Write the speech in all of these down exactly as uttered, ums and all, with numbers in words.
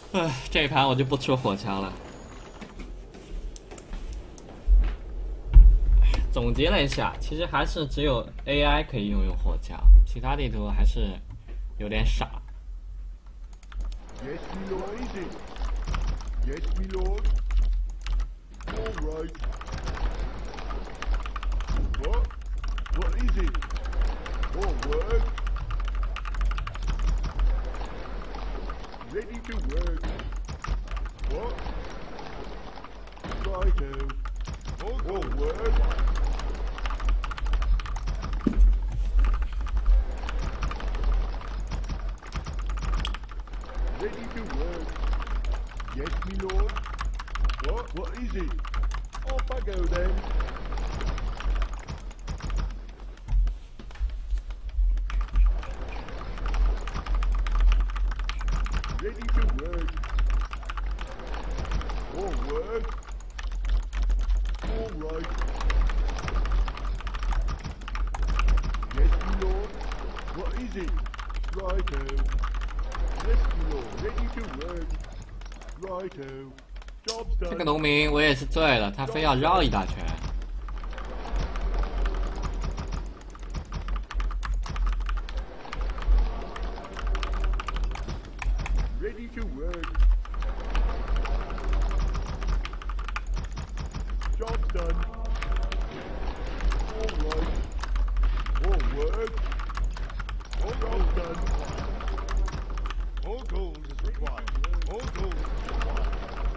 唉，这一盘我就不出火枪了。总结了一下，其实还是只有 A I 可以拥有火枪，其他地图还是有点傻。 Yes, my lord. Easy. Yes, my lord. All right. What? What is it? What word? Ready to work. What? Righto. What word? Ready to work. Yes, my lord. What? What is it? Off I go then. Ready to work. All work. All right. Yes, my lord. What is it? Righto. Yes, my lord. Ready to work. Righto. Job's 这个 done. 农民我也是醉了，他非要绕一大圈。 Ready to work. Job's done. All right. All work. All job's done. All goals is required. All goals is required.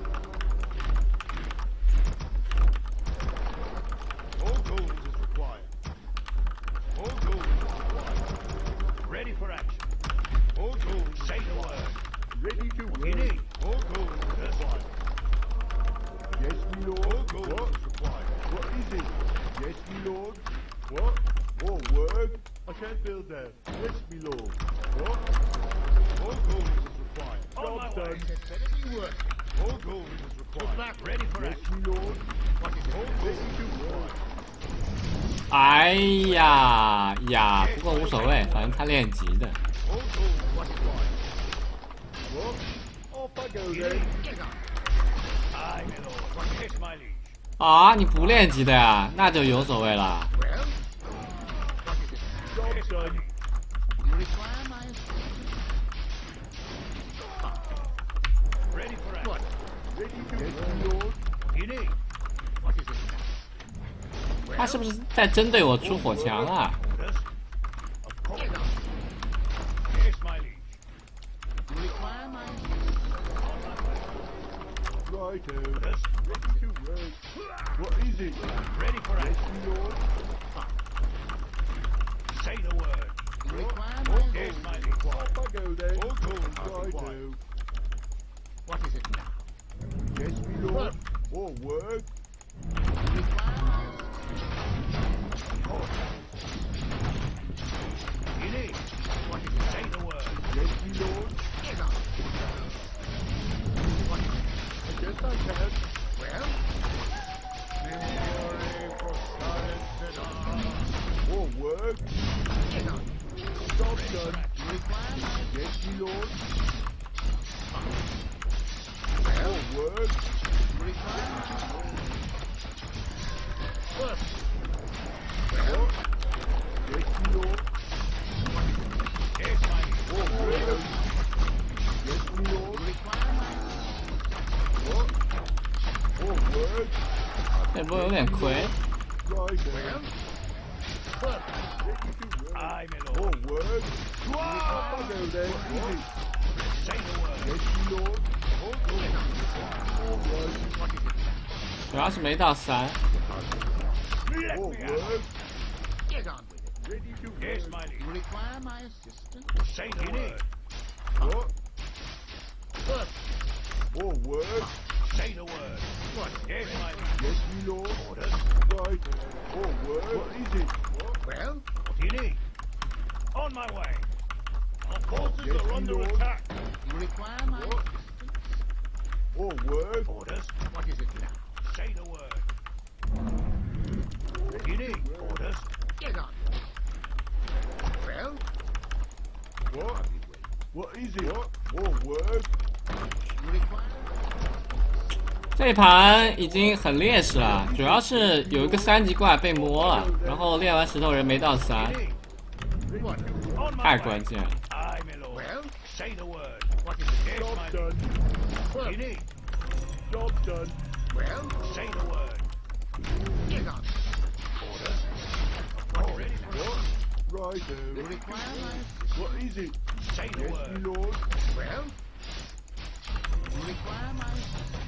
All goals is required. All goals is required. Ready for action. All goals. Say the word. Ready to work. You need. All goals is required. Yes, my lord. All goals what? Is required. What is it? Yes, my lord. What? All work? I can't build that. Yes, my lord. What? All goals is required. Job's done. Ready work. All goals is required. Back. Ready for yes, action. My lord. What is it? All ready to work. 哎呀呀，不过无所谓，反正他练级的。 All goals what is required. What? Off I go then. Aye, my lord. What is my liege? 啊，你不练级的呀？那就有所谓了。 Well, what is it? Job's done. You require my assistance? Ready for action. What? Ready to yes, my lord. You need. What is it now? 他是不是在针对我出火墙啊？ Of course. Yes, my liege. You require my righto. Ready to work. What is it? Ready for action. Yes, my lord. Say the word. You require my yes, my liege. Off I go then. All goals righto. What is it now? Yes, my lord. All work. You require my you need. What is it? Say the word. Yes, my lord. Yes, what is it? I guess I can. Well? Memory for silence. All work. Yes, job done. You require my yes, my lord. Well? All work. You require my work. Well? Yes, my lord. Yes, my oh, well. Yes, my lord. What? Oh, word. 这波有点亏。 Right, well. Aye, my lord. Oh, word. Wow. I go then. Easy. Say the word. Yes, my lord. Oh, good. All right. What is it? 主要是没到三。 Oh, word. Get on with it. Ready to yes, my liege. You require my assistance? Say the word. What? What? Oh, word. Say the word. What? Yes, my liege. Yes, my lord. Orders. Right. Oh, word. What is it? What? Well? What do you need? On my way. Our forces yes, are under lord. Attack. You require my what? Assistance? Oh, word. Orders. What is it now? Say the word. You need orders. Get on. Well? What? What is it? What? More word? 这一盘已经很劣势了，主要是有一个三级怪被摸了，然后练完石头人没到三，太关键了。 Say the word. What is it? Job done. What do you need? Job done. Well, say the word. Get on. Orders. What ready? What? Right. The requirement. What is it? Say the yes, word. Lord. Well. The requirement.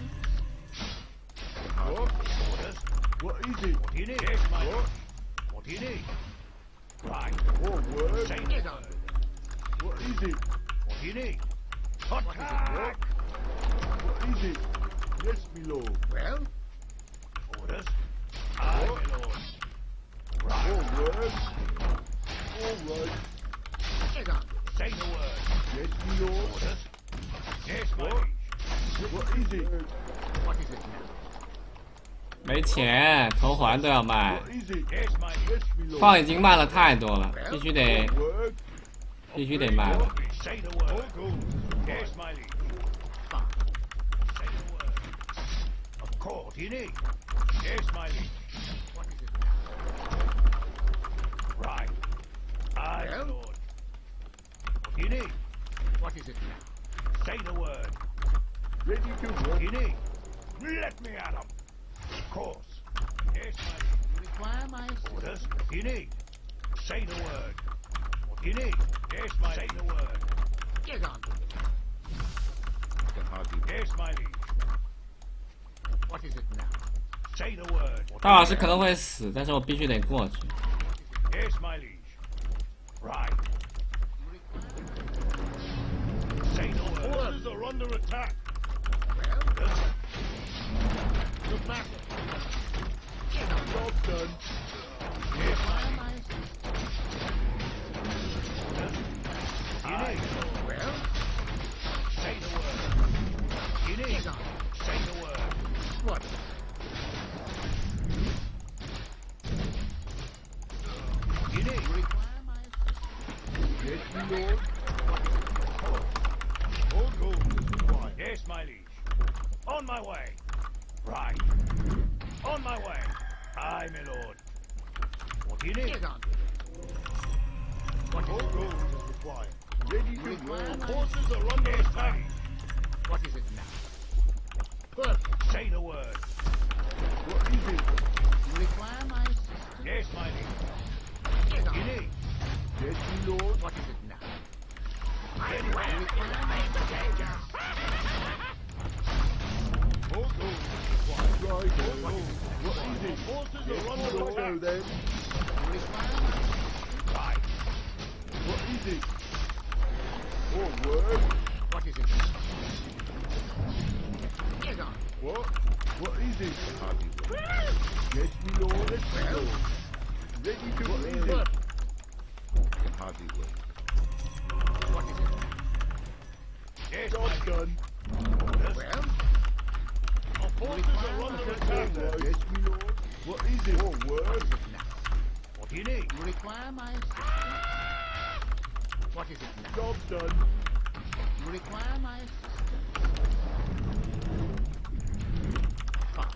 What? Orders. What is it? What do you need? Yes, my what? What do you need? Right. What word? Say the word. What is it? What do you need? Attack! What is it? Yes, my lord. Well? Orders? Aye, my lord. Right. All word. All right. Get on. Say the word. Yes, my lord. Orders? Yes, my liege. What is it? What is it now? 没钱，头环都要卖， What is it? Yes, my liege. 矿已经卖了太多了，必须得，必须得卖了。 Say the word. Yes, my liege. Say the word. Of course, you need. Yes, my liege. What is it now? Right. Aye, my lord. What do you need? What is it now? Say the word. Ready to work. What do you need? Let me at 'em. Of course. Yes, my liege. You require my orders. What do you need? Say the word. What do you need? Yes, my liege. Say the word. Get on. Yes, my liege. What is it now? Say the word. 大老师可能会死，但是我必须得过去。 Yes, my liege. Right. Say the word. Orders are under attack. Well, look back. Get on. Job done. Yes, my liege. You need. Well, say the word. You need. Say the word. What? You need. Require my yes, my lord. All gold is required. Yes, my liege. On my way. Right. On my way. Aye, my lord. What do you need? Get on. What all gold is required. Ready to go. Forces are under attack. What is it now? Perfect. Say the word. What is it? You require my assistance? Yes, my liege. Yes, you need. Yes, my lord. What is it now? Ready. You require my danger. All gold is required. Right. What is it? What is it? Forces are under attack. Then. You require my assistance? Right. What is it? Oh, word. What is it? Get on. What? What is it? Yes, my lord. Yes, my lord. Ready to what is it? Can hardly wait. What is it? Yes, job done. Orders. Well? Our forces are under attack. Yes, my lord. What is it? Oh, word. What is it now? What do you need? You require my assistance? What is it now? Job done. You require my assistance? Fine.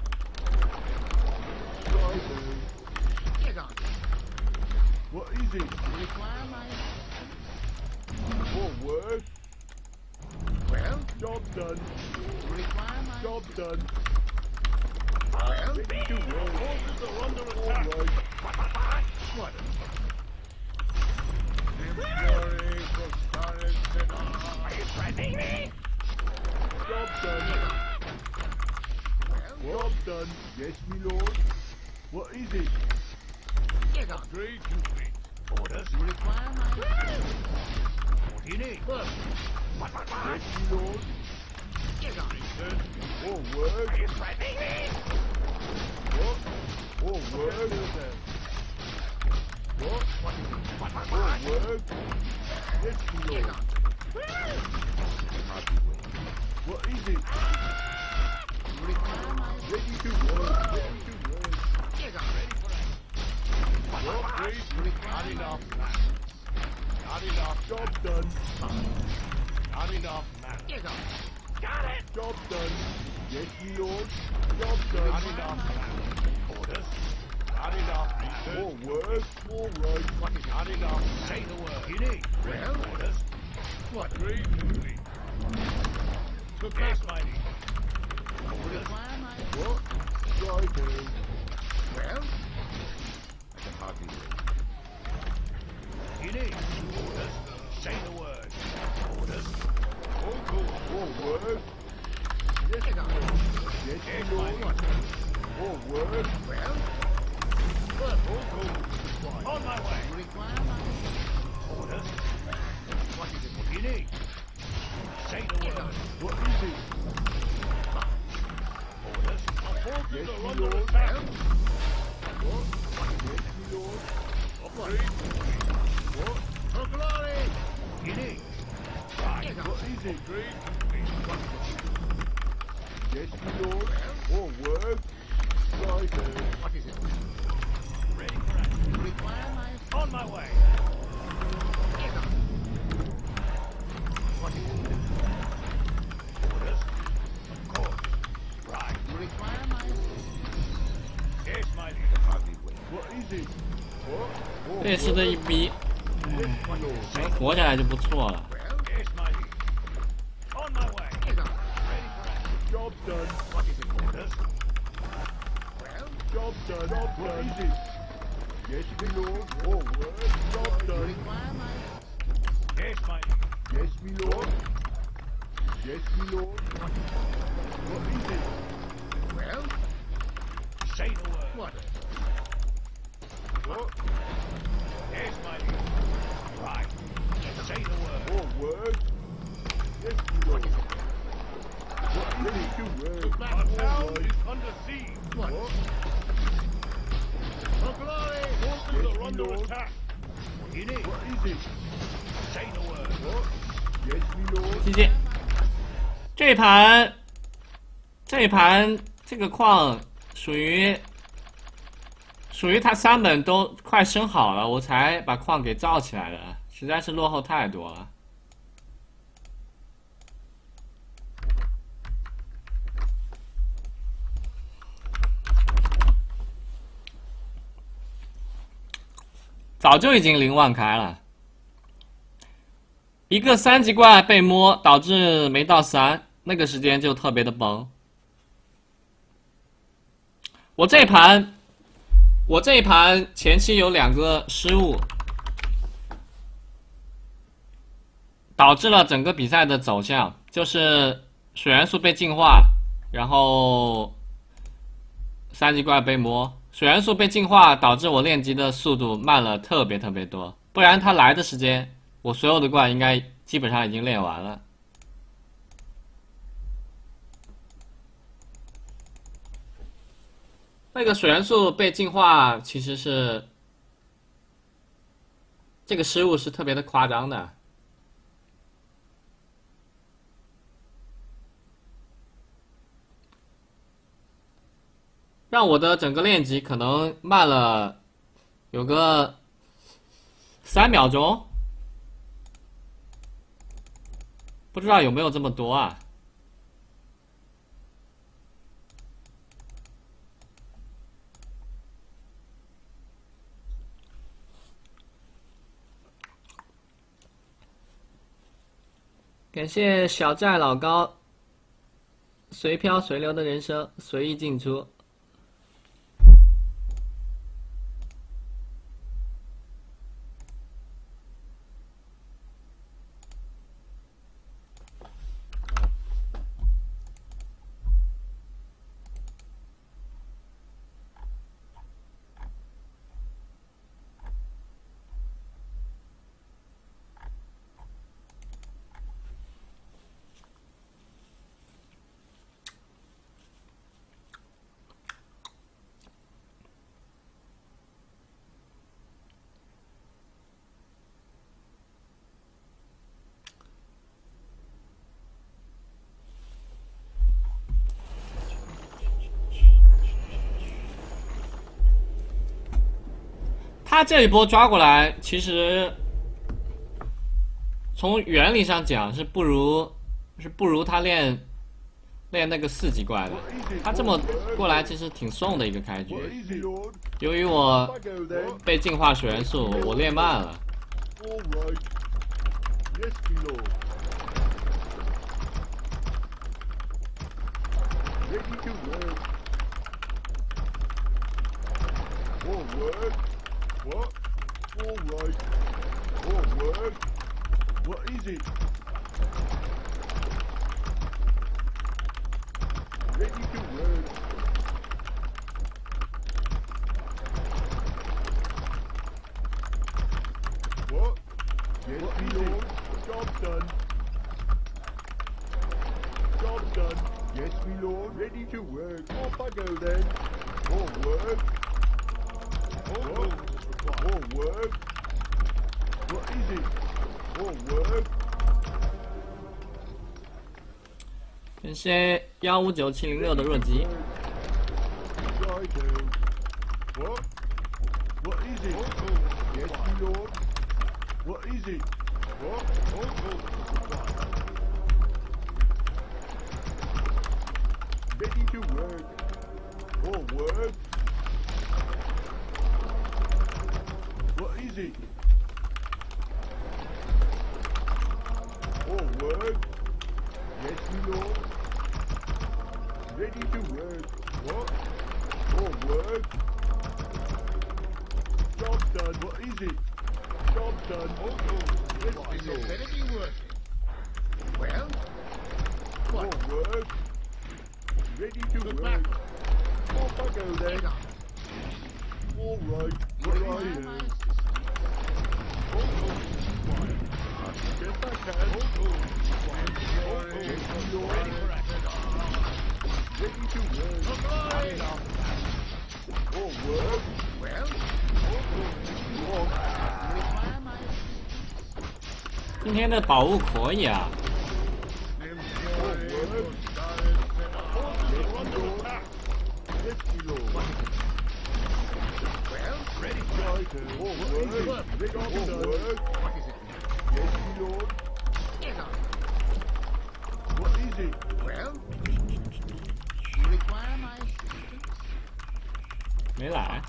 Right. Get on. What is it? You require my assistance? Oh, word. Well? Job done. You require my job done. Well? Ready to work. Forces are under attack. All right. What? Glory for started to are you threatening me? Job done. Well, job done. Yes, my lord. What is it? Get on. Agreed, complete. Orders. You require my what do you need? First. Yes, my lord. Get on. Oh, word. Are you threatening me? What? Oh, word. What? What is it? What, what, what? Oh, word. Yes, my lord. What is it? Ready to work. Ready to work. Get on. Ready for action. What, please? Not enough. Not enough. Job done. Not enough. Get on. Got it. Job done. Yes, my lord. Job done. Not enough. Orders. Not enough. More work. All right. What is not enough? Say the word. You need. Well, orders. What? Great movie. Yes, mighty. Orders. What? Right now. Well, I can hardly wait. You need. Orders. Say the word. Orders. All good. More work. Yes, my lord. Yes, Yes, my lord. mighty. More work. Well, work all good. On my way. Orders. What is it? What do you need? Say the word. What is it? Orders. Our forces Yes, are my under lord. attack. What? Yes, my lord. Upgrade. What? For glory. You need. Right. What is it? Great. Yes, my lord. More work. Right now. What is it? Ready for action. On my way. What is it? Orders. Of course. Right. Yes, my leader. Hardly wait. What is it? What? More 劣势的一逼， Yes, my lord. 能活下来就不错了。 Well, yes, my leader. On my way. Ready for action. Job done. What is it? Orders. Well, Job done. Job what done. Is it? Yes, my lord. More work. Job done. yes, my leader. Yes, my lord. Yes, my lord. What is it? Well, say the word. What? What? Yes, my leader. Right. Say the word. More work. Yes, my lord. What is it? You work. Our town All right. is under siege. What? For glory. Forces Yes, are my under lord. attack. You need. What is it? Say the word. What? Yes, my lord. 谢谢。这一盘，这一盘这个矿属于属于他三本都快升好了，我才把矿给造起来的，实在是落后太多了。早就已经零万开了。一个三级怪被摸，导致没到三，那个时间就特别的崩。我这一盘，我这一盘前期有两个失误，导致了整个比赛的走向，就是水元素被净化，然后三级怪被摸。水元素被净化，导致我练级的速度慢了特别特别多，不然它来的时间。我所有的怪应该基本上已经练完了。那个水元素被净化，其实是这个失误是特别的夸张的，让我的整个练级可能慢了有个三秒钟。不知道有没有这么多啊？感谢小寨老高，随飘随流的人生，随意进出。他这一波抓过来，其实从原理上讲是不如是不如他练练那个四级怪的。他这么过来其实挺送的一个开 What 局。 is it, Lord? 由于我 Off I go then. 被净化血元素，我练慢了。 All right. Yes, my lord. Ready to work. Forward. What? All right. Forward. What is it? Ready to work. What? Yes, what my lord. Job done. Job done. Yes, my lord. Ready to work. Off I go then. Forward. Forward. Forward. What is it? Forward. 这些幺五九七零六的弱鸡， Righto. What? What is it? Yes, my lord. What is it? What? Ready to work. Forward. What is it? Forward. Yes, my lord. Ready to work. What? Forward. Job done. What is it? Job done. Yes, my lord. Better be working. Well, what? Forward. Ready to Good work. back. Off I go then. Get on. All right. What are Require you? my assistance. Yes, I can. Yes, my lord. Ready for action. Ready to work. Deploy. Forward. Well, Walk. require my assistance. 今天的宝物可以啊。 Forward. Yes, my lord. Yes, my lord. Well, Ready. Righto. Forward. Ready. Forward. what is it? Yes, my lord. Get on. What is it? Well, you require my assistance. 没来。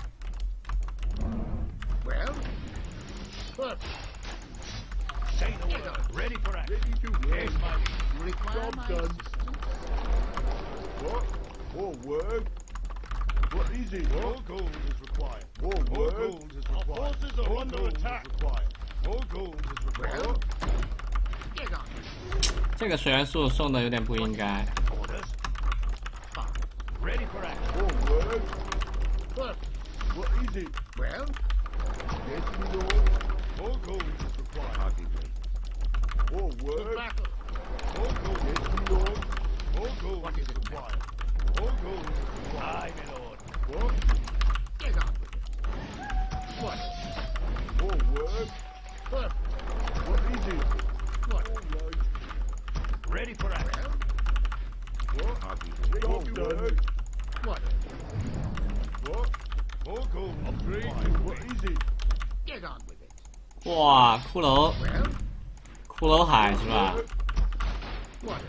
Well, what? Say the word. Ready for action. Ready to work. Here's my You require Job my done. assistance. What? Forward. What is it? All gold is required. All Forward. gold is required. Our forces are All under gold is attack. required. All gold is required. Well, get on. 这个血元素送的有点不应该。 Orders. Fine. Ready for action. Forward. What? What is it? Well, Yes, my lord. All gold is required. to Forward. battle. All gold Yes, my lord. All gold What is is it? required. All gold is required. Aye, my lord. What? Get on with it. What? Forward. What? What is it? What? All right. Ready for action. Well, What? Job done. what? What? All gold is Upgrade. required. What is it? Get on with it. 哇，骷髅， Well, 骷髅海是吧？ what?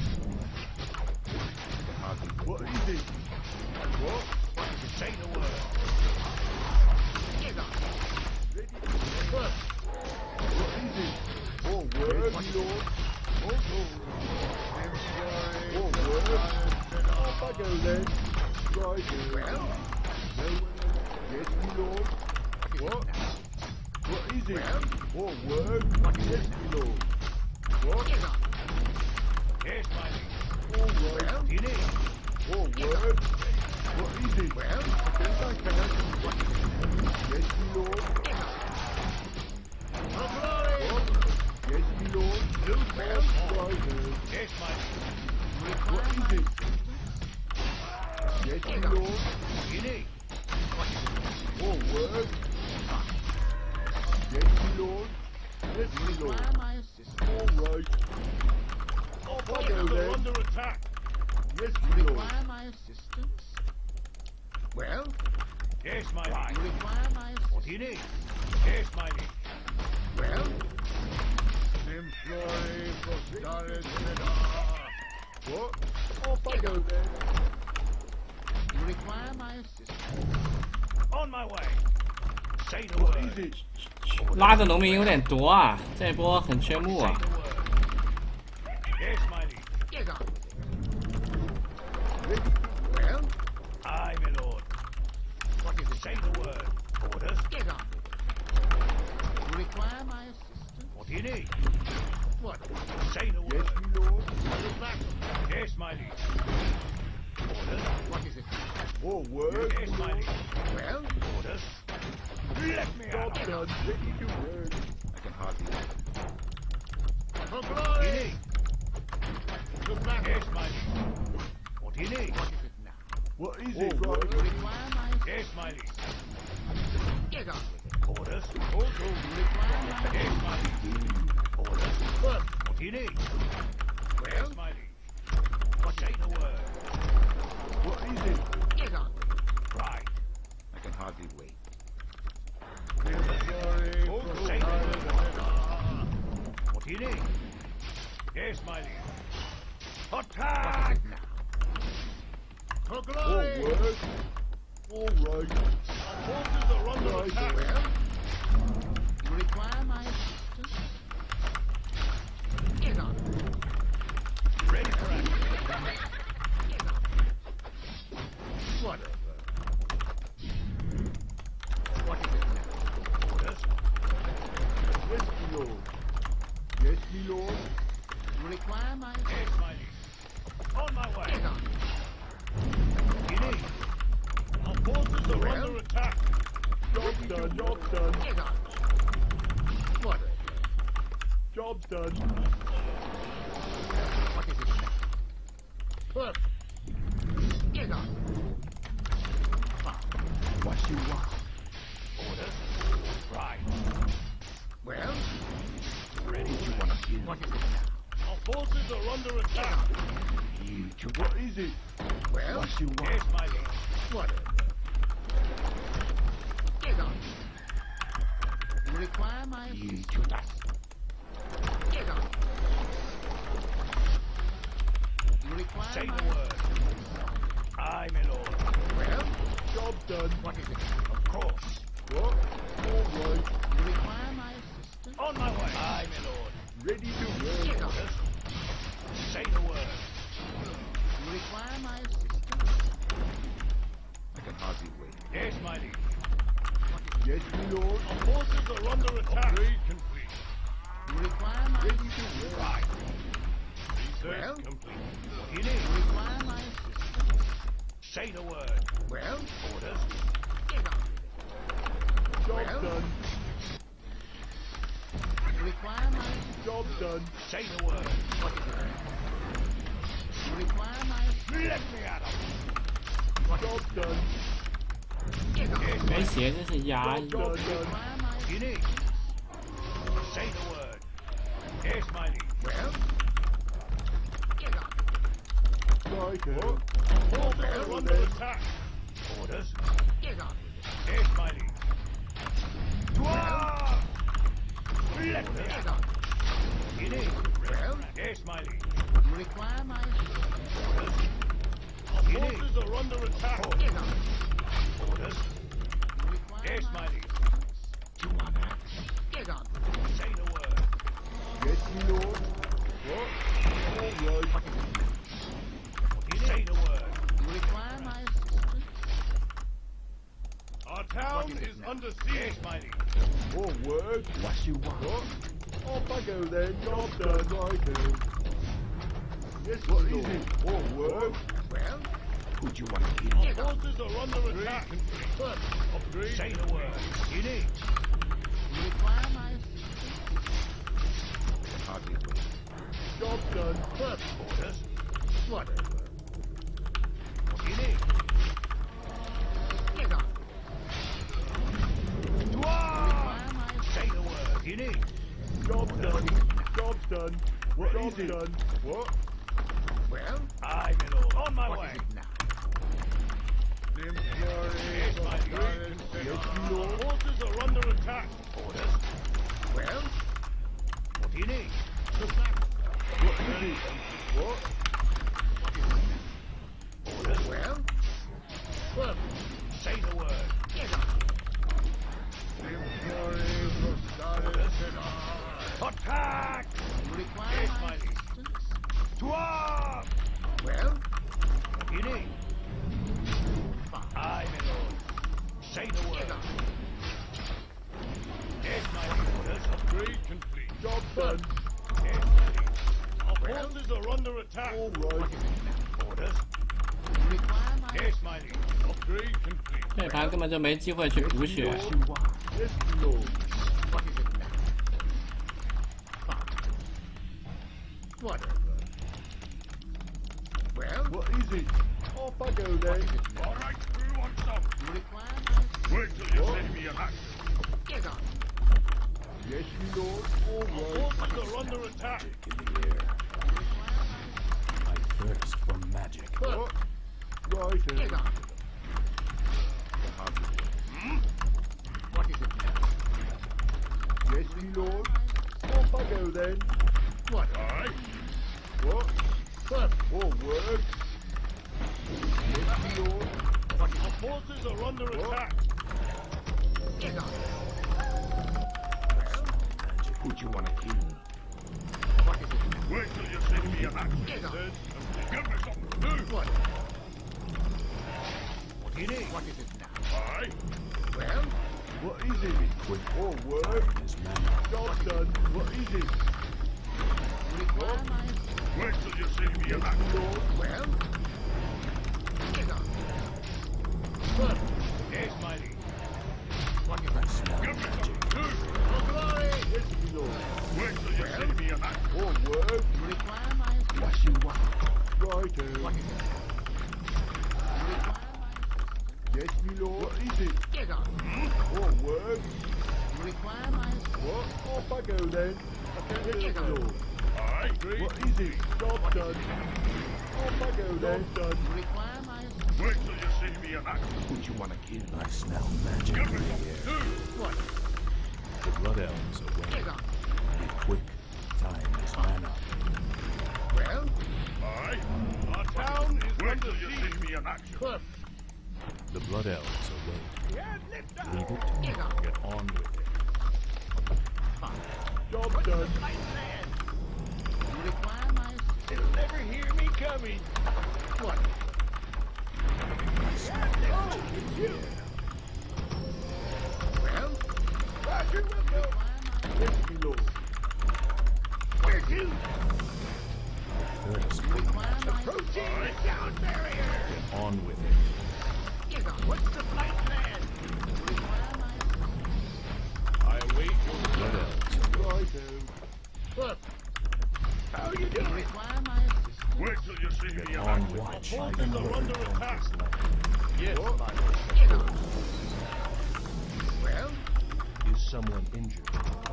What is it? What? Say the word. Get on. Ready. What? What is it? Forward, my lord. All gold Forward. Off I go then. Right. Well, No one else. Yes, my lord. What? What is it? Well? Forward. Yes, my lord. What? get on. Yes, my liege. All right. Well, You need. Forward. What is it? well, Yes, I can. Yes, my lord. get on. For glory. What? Yes, my lord. Do Well, Right. Yes, my liege. What require is my it? assistance. Yes, my lord. You need. Forward. Yes, my lord. Yes, my lord. Require my assistance. All right. Off I go They're then. under attack. Yes, my lord. Require my assistance. Well, Yes, my liege. you require my assistance. What do you need? Yes, my liege. Well, Employ for Doris. What? Off I go then. You require my assistance. On my way. Say the What word. is it? 拉的农民有点多啊，这一波很缺木啊。 Say the word. Yes, my liege. Get on. Well, aye, my lord. What is it? Say the word. Orders. Get on. You require my assistance? What do you need? What? Say the word. Yes, my lord. Yes, my liege. Orders. What is it? More work. Yes, my liege. Well, orders. Let me Job out. done. Ready to work. I can hardly wait. For glory! To battle. Yes, my liege. What do you need? What is it now? What is Oh, it, what right? do you require my Yes, my liege. Get on with it. Orders. Also, you require my Yes, my liege. Orders. What do you need? Well, yes, my liege. What say the word? What is it? Get on with it. Right. I can hardly wait. Sorry. Also, say the word. What do you need? Yes, my liege. Attack! For More glory! work. All right. Forces are under Right. attack. Well, you require my assistance? Get on. Ready for action. Get on. Whatever. What is it now? Orders? Yes, my lord. Yes, my lord. You require my Yes, my liege. On my way. Get on. You need. Our forces are Well? under attack. Job done. Job done. Get on. Whatever. Job done. What is it now? Perfect. Get on. Fine. What you want? Orders? Right. Well? Ready to want to do? What is it now? Our forces are under attack. You two. What is it? Well? What you want? Yes, my lord. Whatever. Get on. You require my You two. Get on. You require Say my the word. Aye, my lord. Well? Job done. What is it? Of course. What? All right. You require my assistance? On my way. Aye, my lord. Ready to work. Get on. Say the word. You require my assistance? I can hardly wait. Yes, my liege. Yes, my lord. Our forces are under attack. Upgrade complete. You require my Ready to work. Right. Research well, complete. What do you need? You require my assistance? Say the word. Well, orders. Get on with it. Job Well? done. You require my Job done. Say the word. What is it? You require my Let me at him. What Job done. Get on. Yes, 没鞋真是压抑。 Job done. require my You need. Say the word. Yes, my liege. Well? Get on. Right. uh, Forces are well, under then. attack. Orders. Get on. Yes, my liege. Well? Let me get on. You need. Well? Yes, my liege. You require my orders. Our forces are under attack. Get on. Orders. You require yes, my liege. You want that? Get on. Say the word. Yes, my lord. What? All right. What is it? You say the word. You require my assistance? Our town is, is under siege. Yes, my liege. More work. What you want? What? Off I go then. Job done. Right. uh, Yes, what is it? More work. Well, who'd you want to kill? Our forces are under attack. Upgrade. Say the word. You need. You require my assistance? Hardly wait. Job done. First orders. Whatever. What do you need? Get on. Require my Say the word. You need. Job done. Job done. What Job is it? Done. What? Well, aye, my lord. On my what way. Is it now? Yes, my lord. Yes, my lord. Forces are under attack. Orders. Well, what do you need? What is it? What? What is it now? To arms! Well, In it. Aye, my lord. Say the word. Yes, my orders. Upgrade complete. Job done. Yes, my liege. Our forces are under attack. All right. Orders. require my Yes, my liege. Upgrade complete. 这盘根本就没机会去补血。 Yes, Lord. What is it now? Fine. Whatever. Well, What is it? Off I go then. All right, who wants some? you require my Wait till you send me an action. get on. Yes, my lord. All Our right. forces are under attack. In the air, I thirst for magic. What? Right, Get uh, on. What is it now? yes, my lord. Off I go then. What? Aye. What? What? All work. Yes, my lord. What is Our it? forces are under What? attack. Get on. Magic. Who do you want to kill? What is it now? Wait till you send me an action. Get on. Give me something to do. What? What in it? What is it now? Aye. Well, What is it? Quick. All work. Time is mana. Job done. What is it? you require my Wait till you send me an Yes, action. my lord. well. Get on. What? Yes, my liege. What is it? Smell Give me magic. something to do. For glory. Yes, my lord. Wait till you send me an action. All work. You require my what you want. Right, uh, What is it? You require yes, my lord. What is it? my get on. All work. You require my What? Off I go then. Get Yes, my on. lord. Aye. What is it? Job done. Off I go then. Done. You require my Wait till you send me an action. Who you want to kill? I smell magic Give in me the something air. to do. what? The blood elves away. Get on. Be quick. Time is mana. Well, Aye. Our town is Wait till you send me an action. what? The blood elves away. Read it. Get on. Get on with it. Job done. You require my They'll never hear me coming. what? I smell magic in the air. Well, Roger, we'll go. require my Yes, my lord. Where to? Thirst you for require magic. my Proceed with sound barrier. Get on with it. get on. What's the flight plan? You require my I await your Blood elves. Right, uh, what? How you You doing? require my assistance. Wait till you see me Get an on action. watch. Our I forces know are where under the attack. is left. Yes, What? my lord. Get on. Well, Is someone injured?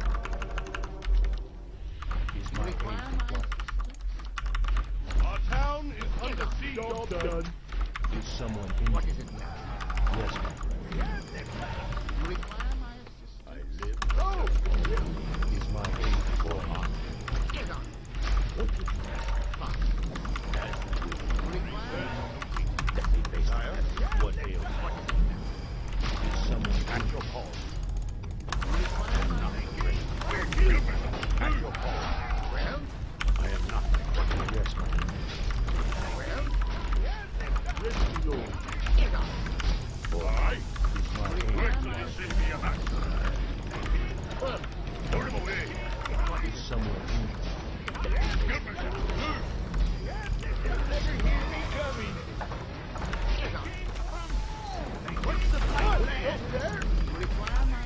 Is you my require aid my required? Our town is under siege. job done. Is someone what injured? is it now? Yes, my friend. You require my assistance. Oh, Is my aid required? Get on. Fine. You require What ails? Is someone at your call? you require my where to? At your call. well, I am not. Yes, my friend. well, Yes, my lord. get on. Aye. Is my aid Wait till you see me an action. What? Put him away. Is someone injured? Give me something to do. They'll never hear me coming. Get on. What's the flight plan? There. You require my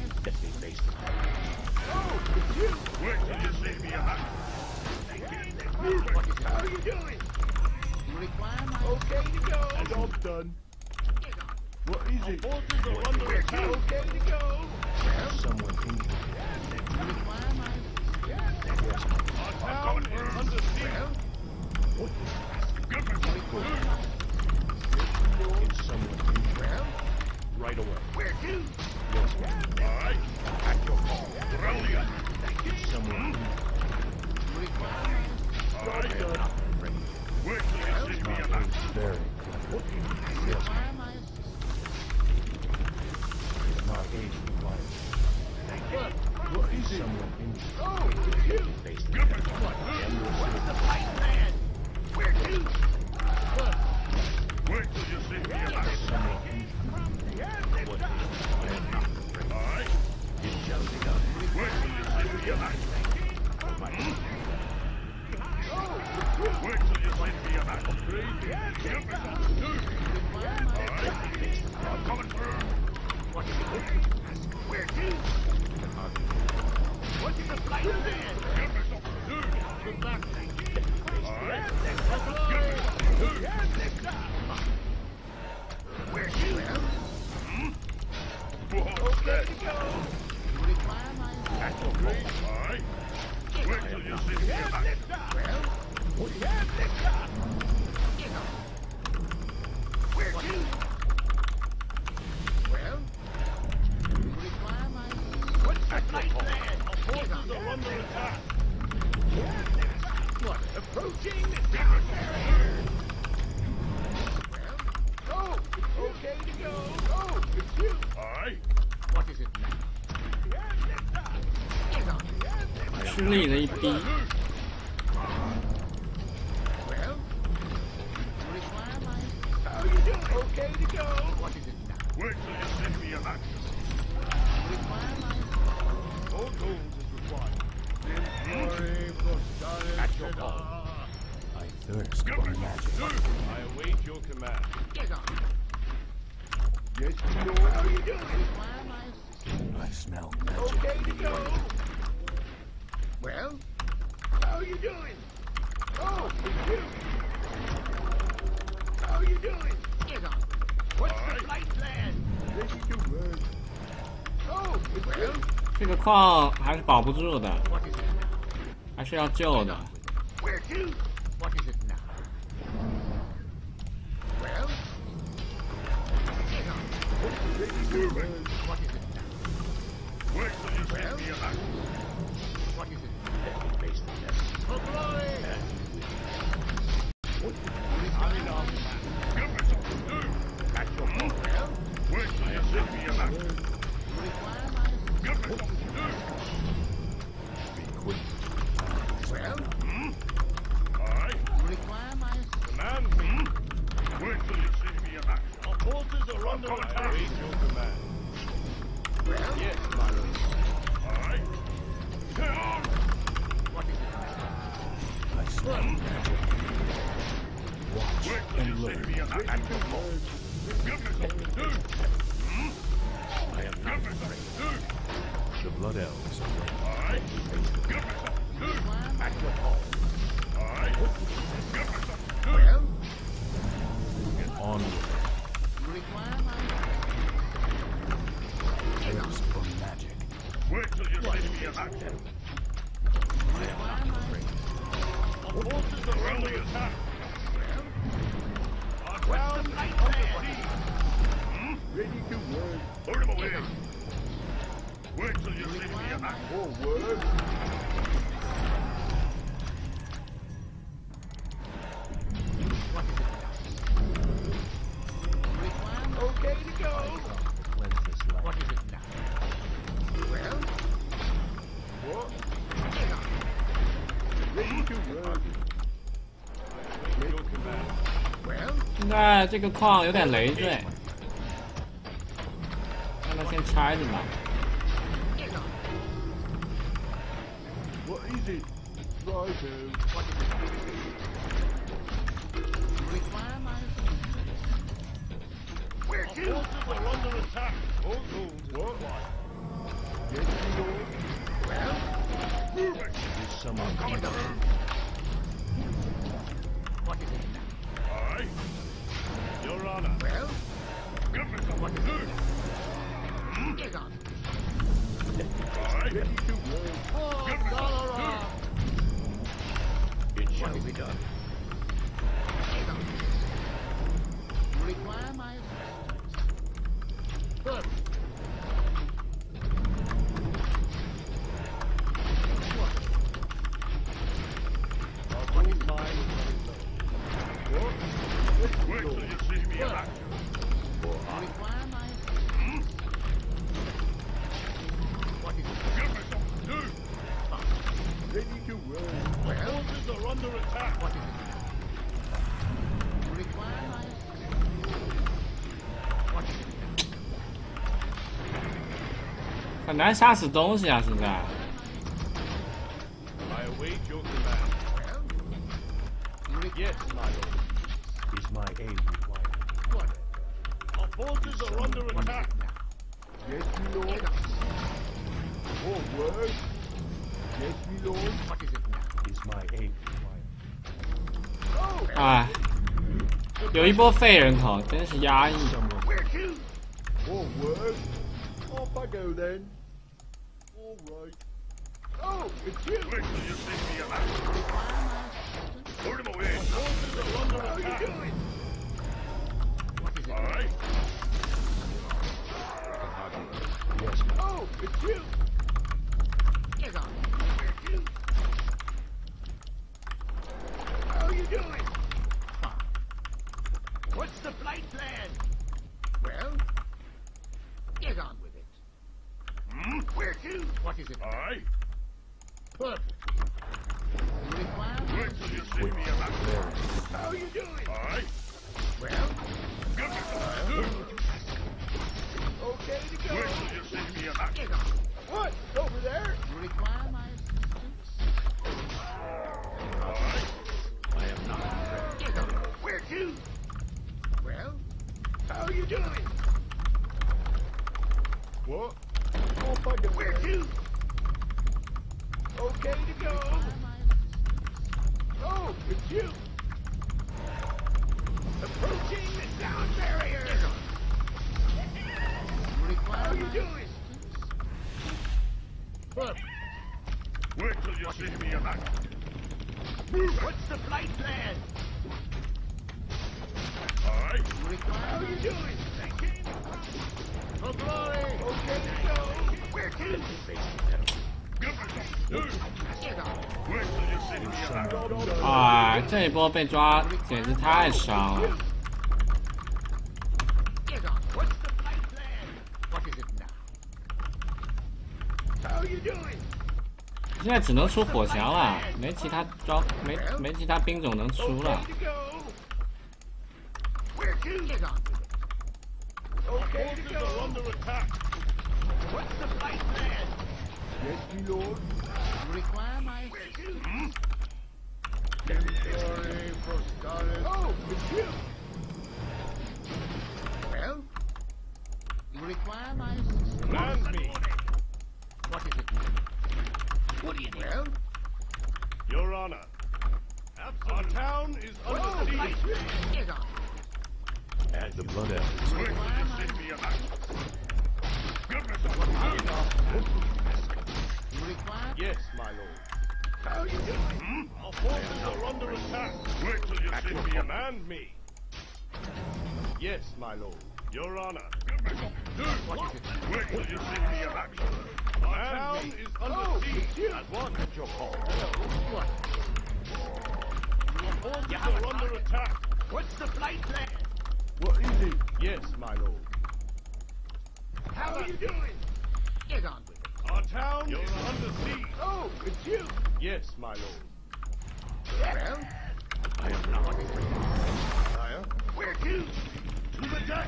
Oh, it's you. Wait till you see me an action. what is it? How are you doing? You require my Okay to go. Job done. get on. What is it? Forces are under attack. Okay to go. Is someone injured? You require my Yes, my friend. Our town is under siege. Give me something to do. Is someone injured? well, Right away. Where to? Yes, my Aye. At your call. Brilliant. Is someone injured? you require my Aye. Wait till you see me My an aid action. very clever. Yes, require my assistance. is my aid required? What is it? Someone injured? Oh, it's you. Give me something to do. What's the flight plan? send me a back. Give me something to do. I'm coming through. What is it? Where to? What is the flight plan? Give me something to do. Good luck. Alright. Where to? What's that? You require my That's your call. Alright. Wait till you see me a back. well? Where to? Well? You require my what's the flight plan? Our forces are under attack. What? Approaching well? Oh, it's okay to go. Oh, it's you. Alright. What is it now? Get on. 吃力的一逼。 Well? You require my how you doing? Okay to go. What is it now? Wait till you send me a back. You require my All goals is required. at your call. I thirst Give for me magic. something to do. I await your command. Get on. Yes, my lord. How you doing? Require my I smell magic. okay to go. Well? How you doing? Oh, it's you. How you doing? Get on. What's All right. the flight plan? Ready to work. Oh, it's well. 这个矿还是保不住的， What is it now? 还是要救的。 Where to? What is it now? Well? Get on. Ready to work. What is it now? Wait till you send me a back. What is it? For glory! I'm in our command. Give me something to do. That's your call. Well, Wait till you send me a back. you require my Give me something to do. Be quick. well, Alright. you require my Command me. Wait till you send me a back. Our forces are under attack. I await your command. well, Yes, my lord. Alright. Get on. what is it now? I smell magic. Watch Wait till you and send learn. me a back. That's your call. Give me something to do. I am Give not me something to do. the blood elves. are ready. Alright. Give me something to do. Require my your call. Alright. Give me something to do. Well, Get on with you require my it. Thirst for magic. Wait till you send me a back. you require my Our forces are under attack. Our well, ground flight is under plan. siege. Ready to work. Put him away. Wait till you send me a back. Forward. What is it now? You require my okay to go. Cleanse this land. What is it now? Well, What? get on. Ready to work. Await your command. Well, 现在这个矿有点累赘，让它先拆着吧。 get on. What is it? Righto. What is it? You require my where Our to? forces are under attack. All goals is required. Yes, my lord. Well, Move it. Is someone Coming evil? through. what is it now? Alright. Your honor. Well, Give me something to do. get on. Alright. Ready to work. Oh, Give me something to do. It shall be done. Get on. You require my good. What? Our gold mine is running low. What? Yes, my Wait till lord. you see me back. You require my what is it? Give me something to do. Ready to work. Our forces are under attack. What is it? You require my what is it? 很难杀死东西啊！现在 I await your command. Well, you require Yes, my lord. Is my aid required? What? Our forces are under attack. Yes, my lord. Forward. Yes, my lord. What is it now? Is my aid required? 哎，有一波废人口，真是压抑。 Where to? Forward. Off I go then. All right. Oh, it's you. Wait till you see me alive. Put him away. Our forces are under How are you attack. doing? What is it? All right. Yes, Oh, it's you. Get on. Where to? How are you doing? What's the flight plan? Well, get on with it. Hmm? Where to? What is it? All right. Perfect. You require my Wait till you see me alive. How are you doing? All right. Well, Give me some. okay to go. Wait till you see me alive. Get on. What? Over there? You require my assistance? All right. I am not ready. Get on. Where to? Well, how are you doing? What? Off I go. Where to? Okay to go. Oh, it's you. Approaching the sound barrier. You require how are you doing? Perfect. Wait till you see me alive. What's the flight plan? All right. You require how are you doing? For glory. Okay to go. Where to? Give me some. Get on. Wait till you see me alive. 哎，这一波被抓简直太伤了。 Get on. What's the flight plan? What is it now? How are you doing? 现在只能出火墙了，没其他招，没没其他兵种能出了。 Okay to go. Where to? Get on with it. Okay to Forces are go. under attack. What's the flight plan? Yes, my lord. You require my where to? Sorry for starting. Oh, it's you. Well, you require my assistance. Command me. What is it? What do you need? Well, Your Honor. Our town is oh, under flight siege. plan. Get on. And the blood elves. Wait till you see me alive. Give me some. You require? Yes, my lord. How are you doing? Our forces are under attack. Wait till you see me command me. Yes, my lord. Your Honor. What is it? Wait till you see me in action. Our town is under siege. At what? At your call. What? Our forces are under attack. What's the flight plan? What is it? Yes, my lord. How are you doing? Get on with it. Our town is under siege. Oh, it's you. Yes, my lord. Well, I am not. Sire. where to? To the deck.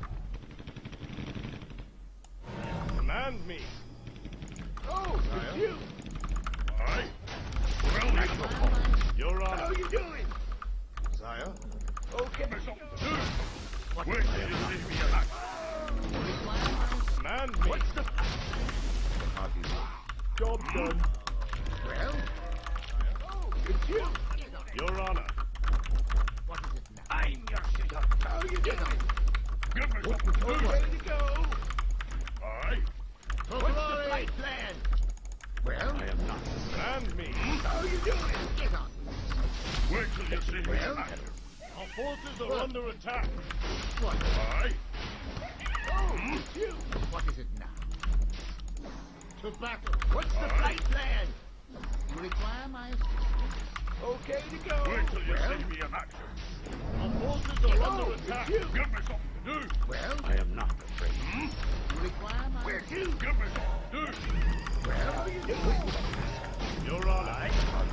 Command me. Oh, it's you. Aye. Well, Your How Honor. are you doing? Sire. Okay. Give me something to do. Wait till you see me in action. You require my Command me. What's the... Job done. Well, Oh, it's you. get on. Your Honor. What is it now? I'm your shooter. How are you doing? Give me something to do. Ready to go. Aye. What's the flight plan? Well, I am not. Command me. how are you doing? Get on. Wait till you see me Well, in action. Our forces are under attack. What? Aye. Oh, it's you. What is it now? To battle. What's the flight plan? You require my assistance? Okay to go. Wait till you Well? see me in action. Our forces are under Oh, attack. it's you. Give me something to do. Well, I am not afraid. you require my... Where to? Give me something to do. Well, how are you doing? Your Honor.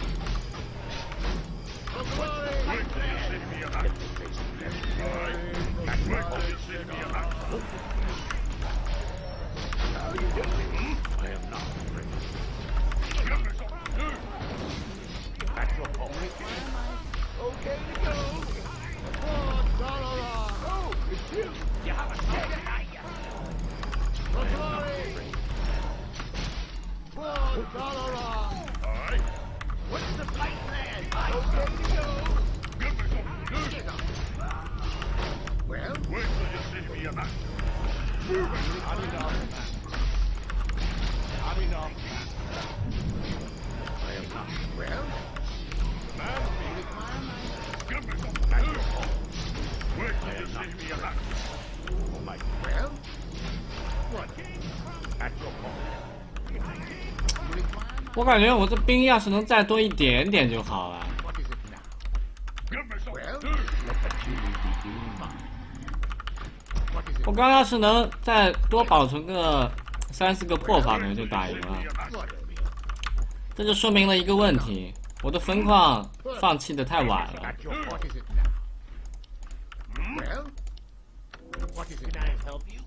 For glory. Wait till you see me in action. Aye. Wait till you see me in action. How are you doing? I am not afraid. Give me something to do. At your call. You require my... Okay to save me a match. Oh my, well? What? At your call. You require my... 我感觉我这兵要是能再多一点点就好了。 What is it now? Give me something Well, to do. let the chili be mine. What is it? 我刚要是能再多保存个三四个破法，可能就打赢了。 What? 这就说明了一个问题：我的分矿放弃的太晚了。 At your what is it now? Well, what is it? Can I help you?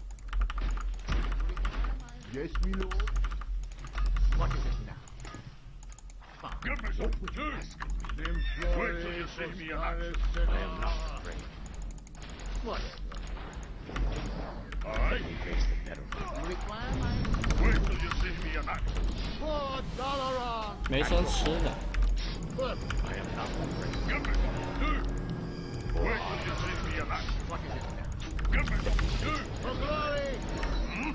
Yes, my lord. What is it now? Give me something to do. Wait till you see me a match. I am not afraid. What? Alright. You require my... Wait till you see me a match. Four dollar on. 没生吃的。 Good. I am not afraid. Give me something to do. Wait till you see me a match. What is it now? Give me something to do. For glory! Hmm?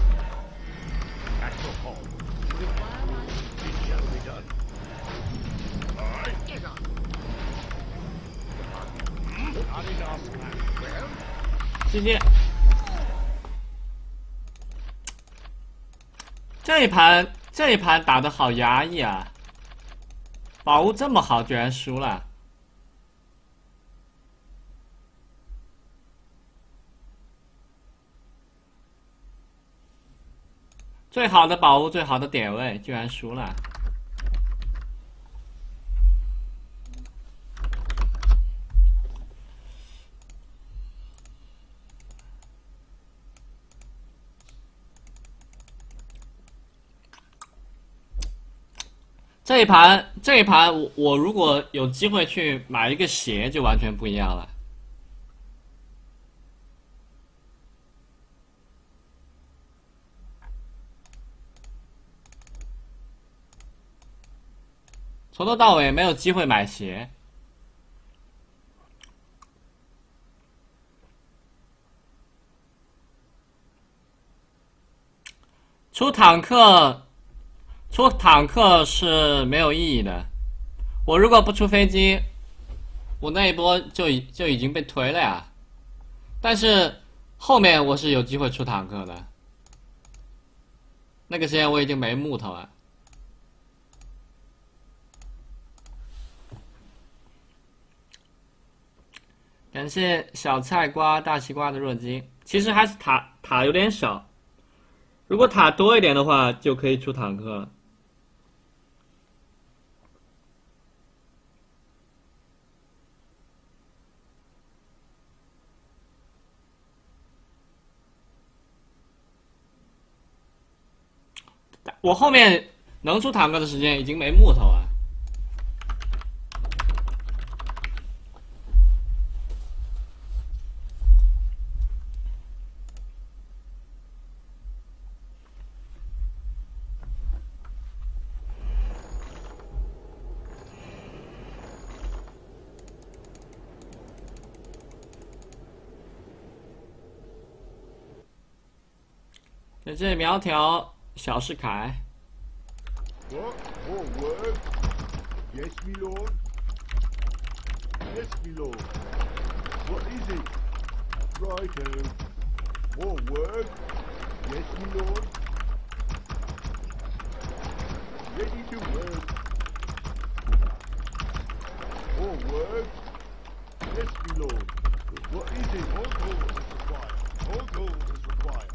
At your call. You require my... It shall be done. Alright. Get on. Not enough, man. Well, 直接。这一盘这一盘打得好压抑啊！宝物这么好，居然输了。最好的宝物，最好的点位，居然输了。这一盘，这一盘我我如果有机会去买一个鞋，就完全不一样了。从头到尾没有机会买鞋。出坦克。 出坦克是没有意义的。我如果不出飞机，我那一波就已就已经被推了呀。但是后面我是有机会出坦克的。那个时间我已经没木头了。感谢小菜瓜、大西瓜的弱鸡。其实还是塔塔有点少，如果塔多一点的话，就可以出坦克了。 我后面能出坦克的时间已经没木头了。感谢苗条。 小世凯 What? More work? Yes, my lord. Yes, my lord. What is it? Righto. More work? Yes, my lord. Ready to work. More work? Yes, my lord. What is it? More gold is required. More gold is required.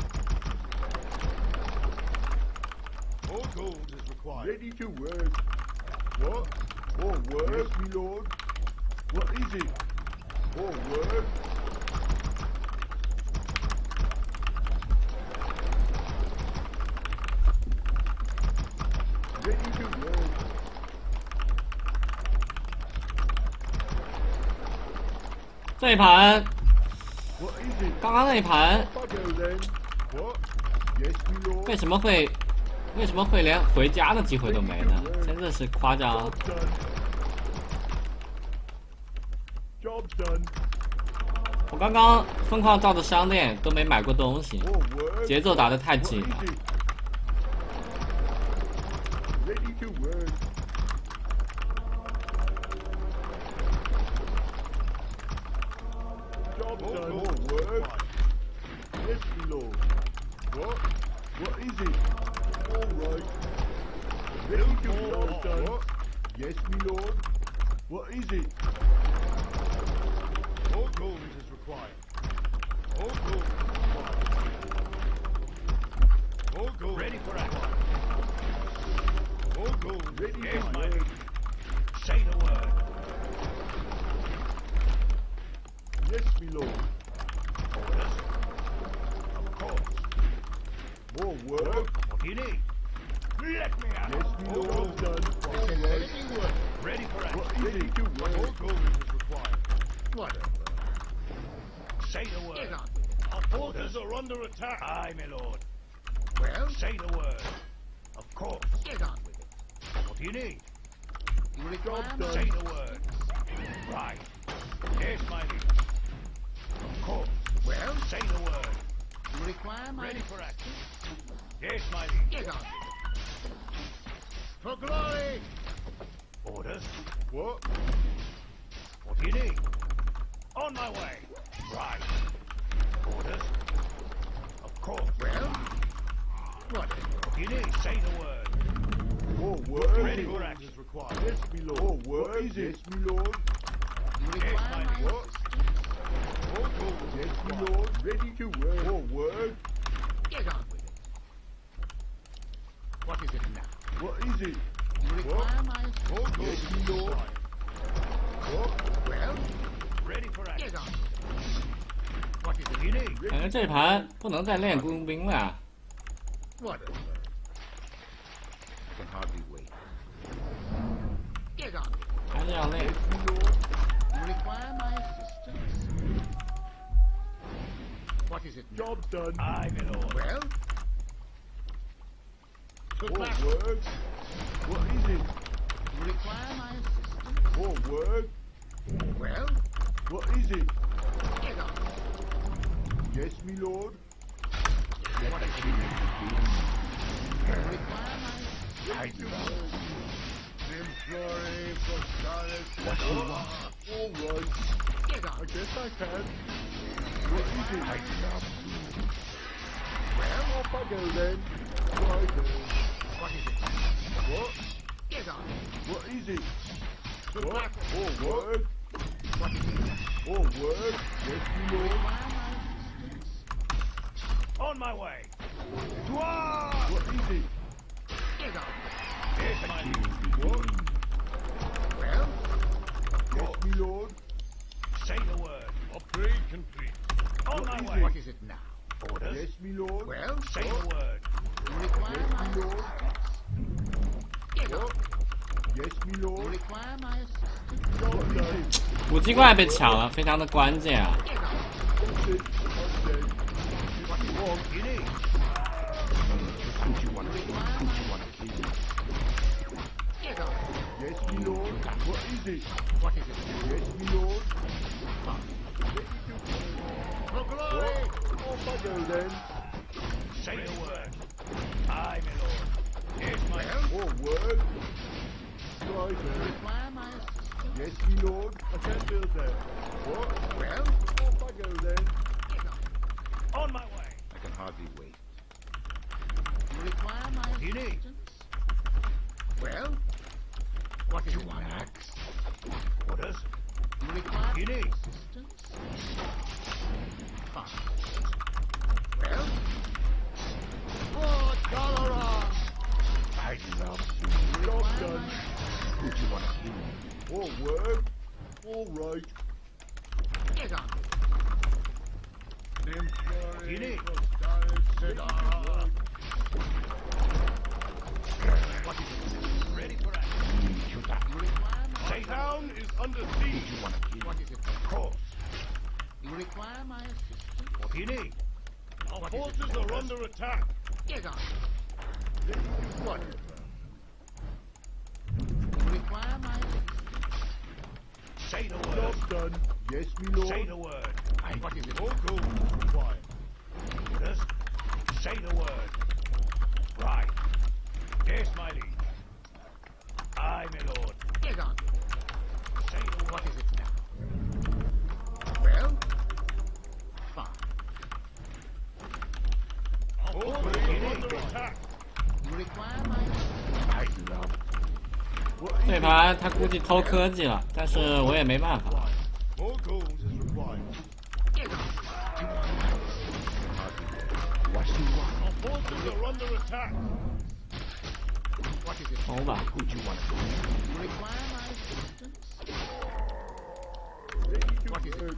More gold is required. Ready to work. What? More work? Yes, my lord. What is it? More work? Ready to work. 这一盘， What is it? 刚刚那一盘 Off I go then. What? Yes, my lord. 为什么会为什么会连回家的机会都没呢？真的是夸张。 Job's done. Job's done. 我刚刚疯狂造的商店都没买过东西， More work. 节奏打得太 What 紧 is 了。 it? Ready to work. Job All done. goals More work. required. Yes, my lord. What? What is it? All right. Ready to Build more job done. what? Yes, my lord. What is it? All goals is required. All goals is required. All goals ready for action. All goals Ready yes, to my work. lord. Say the word. Yes, my lord. Orders. Of course. More work. What do you need? Let me out. Yes, my All lord. goals Done. All right. ready for What action. is Ready it? to work. All goals is required. Whatever. Say the word. Get on. Our forces are under attack. Aye, my lord. Well, Say the word. Of course. get on with it. What do you need? You require Job my done. Say the word. Right. Yes, my liege. Of course. Well, Say the word. you require my Ready for action. Yes, my liege. Get on with it. For glory! Orders. What? What do you need? On my way. Right. Orders. Of course. Well, whatever. What do you need? Say the word. More work. Ready for action is required. Yes, my lord. More work. What is it? Yes, my lord. You require my my lord. assistance. All goals Yes, is my required. lord. Ready to work. More work. Get on with it. What is it now? What is it? You require my All assistance. goals Yes, is my lord. required. What? Well, Ready for action. get on with it. What is What it? do you need? 感觉这盘不能再练工兵了。 Whatever. I can hardly wait. Get on with it. 还是要练 Yes, my lord. You require my assistance. What is it now? Job done. Aye, my lord. Well, to More battle. work. What is it? You require my assistance. More work. Well, What is it? get on. Yes, my lord. What is it? You require my Ready to work. Employee for Scarlet. What do you want? All right. Get I on. guess I can. What is it? Well, off I go then. Right then. What is it? What? Get on. What is it? To What? battle. All work. What is it? All work. Yes, my You lord. require my assistance. On my way. Dwarf! What is it? Get on. Yes, my liege. What? Well, Yes, my lord. Say the word. Upgrade complete. On What my is way. it? what is it now? Orders. Yes, my lord. Well, Say the word. you require Yes, my my lord. assistance. Get on. What? Yes, my You lord. require my assistance. Job done. 补给怪被抢了，非常的关键啊！ Get on. That's it. I'm dead. What do you want? You need. Don't you want to kill? Require Don't my you want to kill me? Get on. Yes, my lord. What is it? What is it? Yes, my lord. For glory! What? Off I go then. Say the word. Aye, my lord. Yes, my Well, More work. Right you then. require my assistance. Yes, my lord. I can build that. What? Well, Off I go then. get on. On my way. I can hardly wait. You require my You need. assistance. Well, what is it now? Orders. You require You need. assistance. Fine. Well, for Dalaran! I love you. You Job require done. my Don't you want to kill me? More work. All right. Get on. Employee You need. for Scarlet Cedar. What is it? Ready for action. You require my Say town is under Don't siege. you want to kill me? What is it? Of course. You require my assistance. What do you need? Our What is it? forces are under attack. Get on. Whatever. You require my assistance. Say the word. Job done. Yes, my lord. Say the word. And what is it? All goals required. Orders. Say the word. Right. Yes, my liege. Aye, my lord. Get on. Say the word. What is it now? Well, 这盘他估计偷科技了，但是我也没办法。 More gold is required. Our forces are under attack. What is it? 投吧， You require my assistance? Ready to What is work. it?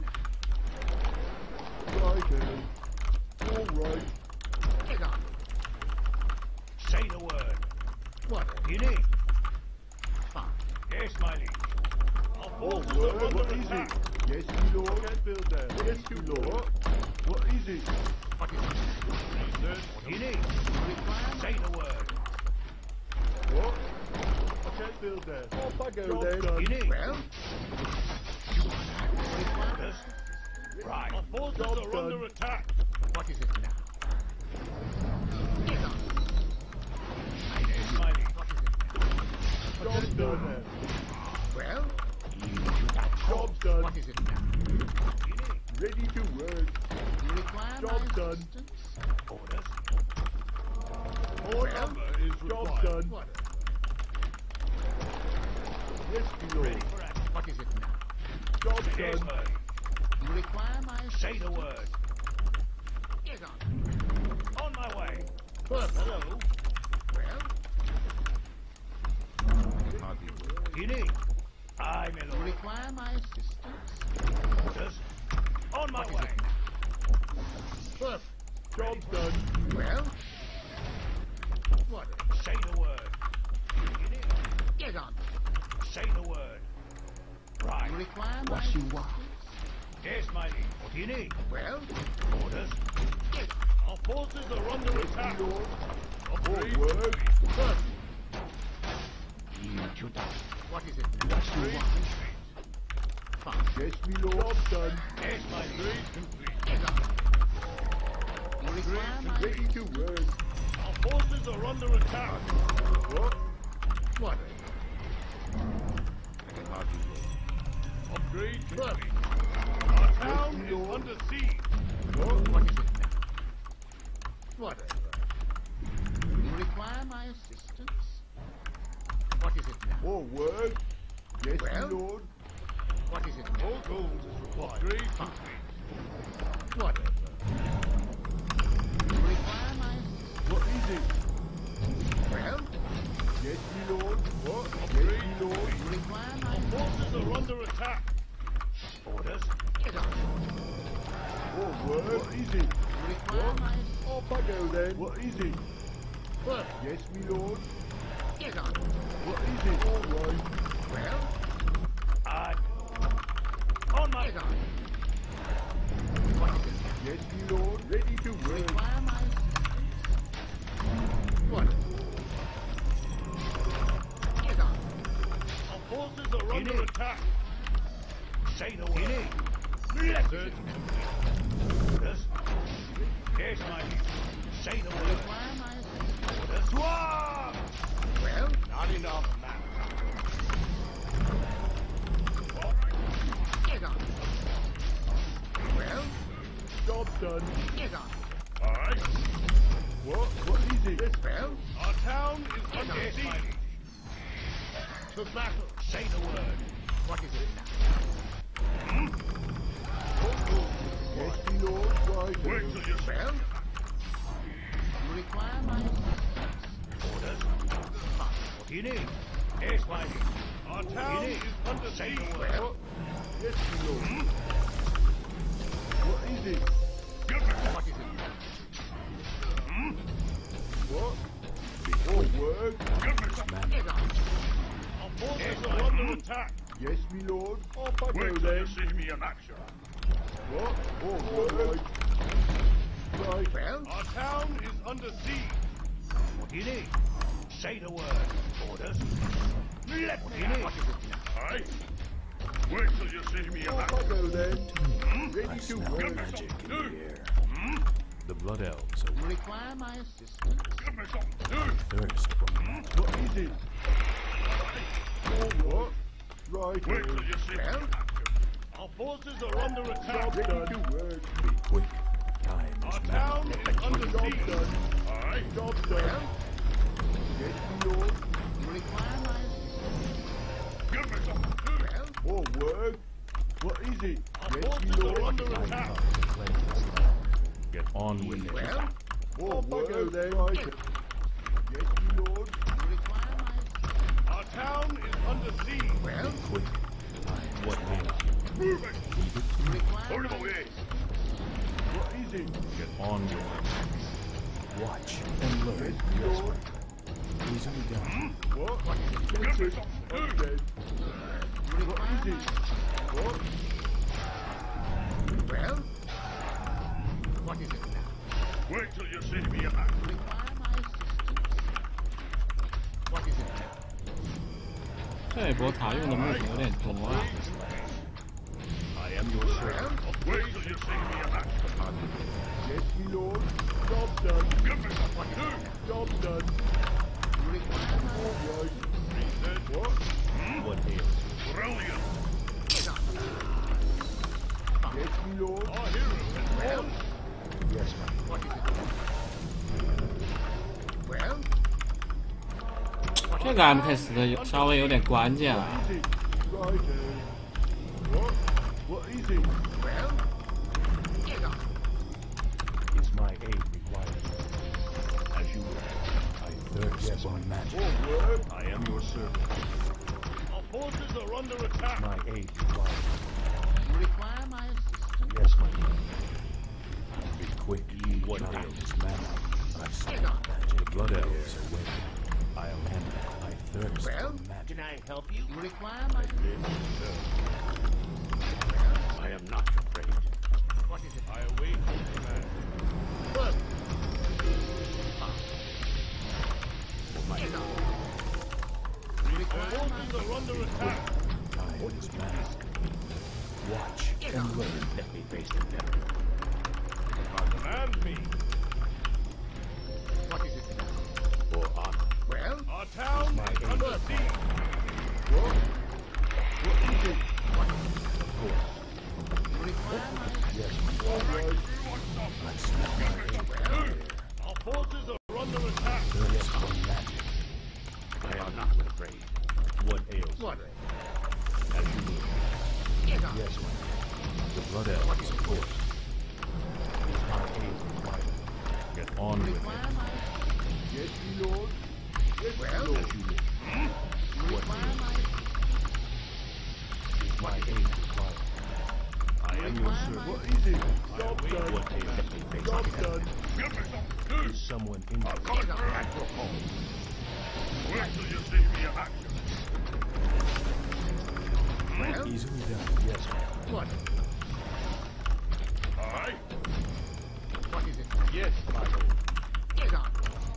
Righto. All right. Get on. Say the word. What? You need. Fine. Yes, my liege. Our All forces right. are under What is attack. it? Yes, my lord. Can't build that. Yes, my lord. What is it? What is it? You need. You require my Say the word. What? I can't build that. Off I go Job then. done. You need. well? You require Yes. Right. Our forces Job are done. under attack. what is it now? Get on. Yes, my liege. What is it now? Job's done then. Well? Job's done. What is it now? You need. Ready to work. You require Job my done. assistance? Orders. More Well, number is Job's required. done. What? Yes, my Ready lord. for action. What is it now? Job's Yes, done. my liege. You require my assistance? Say the word. Get on. On my way. Perfect. Hello. Well? You need. I, my You lord. require my assistance? Orders. On my What is way. it now? Perfect. Job's done. Well? What? Say the word. You need. Get on. Say the word. Right. You require my assistance? Yes, my liege. What do you need? Well? Orders. Get Our forces are under Yes, attack. my lord. Agreed. All work. Perfect. What is it now? Agreed. Fine. Yes, my lord. Job's done. Yes, my liege. Get on. You require my Ready to work. Our forces are under attack. What? What? Agreed. Perfect. Our town Yes, is Lord. under siege. What? What is it now? What? You require my assistance? What is it now? All work. Yes, my Well? lord. What is it now? All gold is required. Agreed. What? You require my assistance? What is it? Well? Yes, my lord. What? Yes, Agreed. my lord. You require my Forces are under attack. Orders. Get on. All work. What is it? You require my Off I go then. What is it? Perfect. Yes, my lord. Get on. What is it? All right. Well? I. On my. Get on. What is it now? Yes, my lord. Ready to You work. require my assistance? What? Get on. Our forces are under need. attack. Say the word. You need. Blessed. Orders. Yes, my liege. Say the You word. require my assistance? Orders. Swab! Well? Not enough, man. Get on. Well? Job's done. Get on. All right. What? What is it? Yes, Well? Our town is under Yes, siege. my liege. To battle. Say the word. What is it now? yes, my lord. Right. Wait till you say. Well? You require my assistance? Orders. What do you need? Yes, my liege. Our town is under siege. Well? Yes, my lord. What is it? Give me. What is it now? What? All work. Give me some. Get on. Our forces are under attack. Yes, my lord. Off I go Wait till then. you see me in action. What? All work. Right. Well? Our town is under siege. What do you need? Say the word. Orders. Let me What is it now? Aye. Wait till you see me in Off I action. go then. I Ready to smell work. magic in the air. Hmm? The blood elves You require my assistance? Give me something to do. thirst for magic. What is it? All what? Right. Wait till you see me in Well? action. Our forces are under attack. Ready to work. Be quick. Time Our is town now. is under Job's siege. done. Aye. Job's done. Yes, my lord. You require my assistance? Give me something to do. More work. What is it? Our Yes, forces my are lord. under I attack. come to claim this land. Get on with it. Well, More work then. Right. Yes, my lord. you require my... Our town is under siege. Well, Quick. Time. What ails you? Move it. Leave it to you me. require Hold him my... away. What is it? Get on with it. Watch and learn. Yes, my lord. Easily done. What? Give That's me it. something to I'm do. dead. You What require is it? my... What? Well, what is it now? Wait till you see me back. You require my assistance? What is it now? 这波塔用的木头有点多啊。 I am your servant. Wait till you see me back. Yes, my lord. Job done. Give me something to do. Job done. You require my... All right. Reset. What? What ails you? Brilliant. Get on. Yes, my lord. Our hero has Well, won. Yes, my what is it now? Well, 这个 M K 死的有稍微有点关键了。 Is it? Right. uh, What? What is it? well, get on. Is my aid required? As you will. I thirst for magic. More work. I am your servant. Our forces are under attack. My aid required. You require my assistance? Yes, my lord. Be quick. What ails this man? I see Get on. magic. Blood elves awake. I am and I thirst Well, for magic. Can I help you? You require my... I am not afraid. What is it? I await your command. Well, For my get on. Our You require my... forces are under attack. time is magic. Watch Get and on. learn. Let me face the devil. Command me. What is it now? For honor. Well, Our town My is aid. under siege. What? What is it? Of course. you require my... Yes, All right. I smell my aid. Well, Our forces are under attack. Thirst for magic. I am not afraid. What ails? what? As you will. Get on. Yes, my lord. The blood elves, of course. Is my aid required? Get on You with it. require my... Yes, my lord. Yes, my Well, lord. As you will. you require my... Is my aid required? I am your servant. What is it? Job done. What ails? Let me face Job the devil. done. Give me something to do. Is someone injured? Coming back your home. Wait till you see me in action. Well, Easily done. Yes, my lord. what? All right. What is it? Yes, my lord. Get on.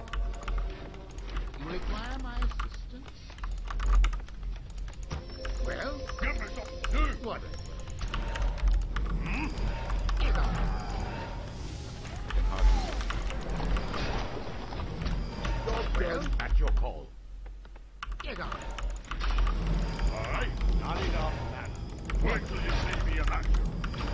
You require my assistance? Well, Give me something to do. what? Get on. Job Well, done. At your call. get on. All right. Not enough, man. Wait till you see me in action.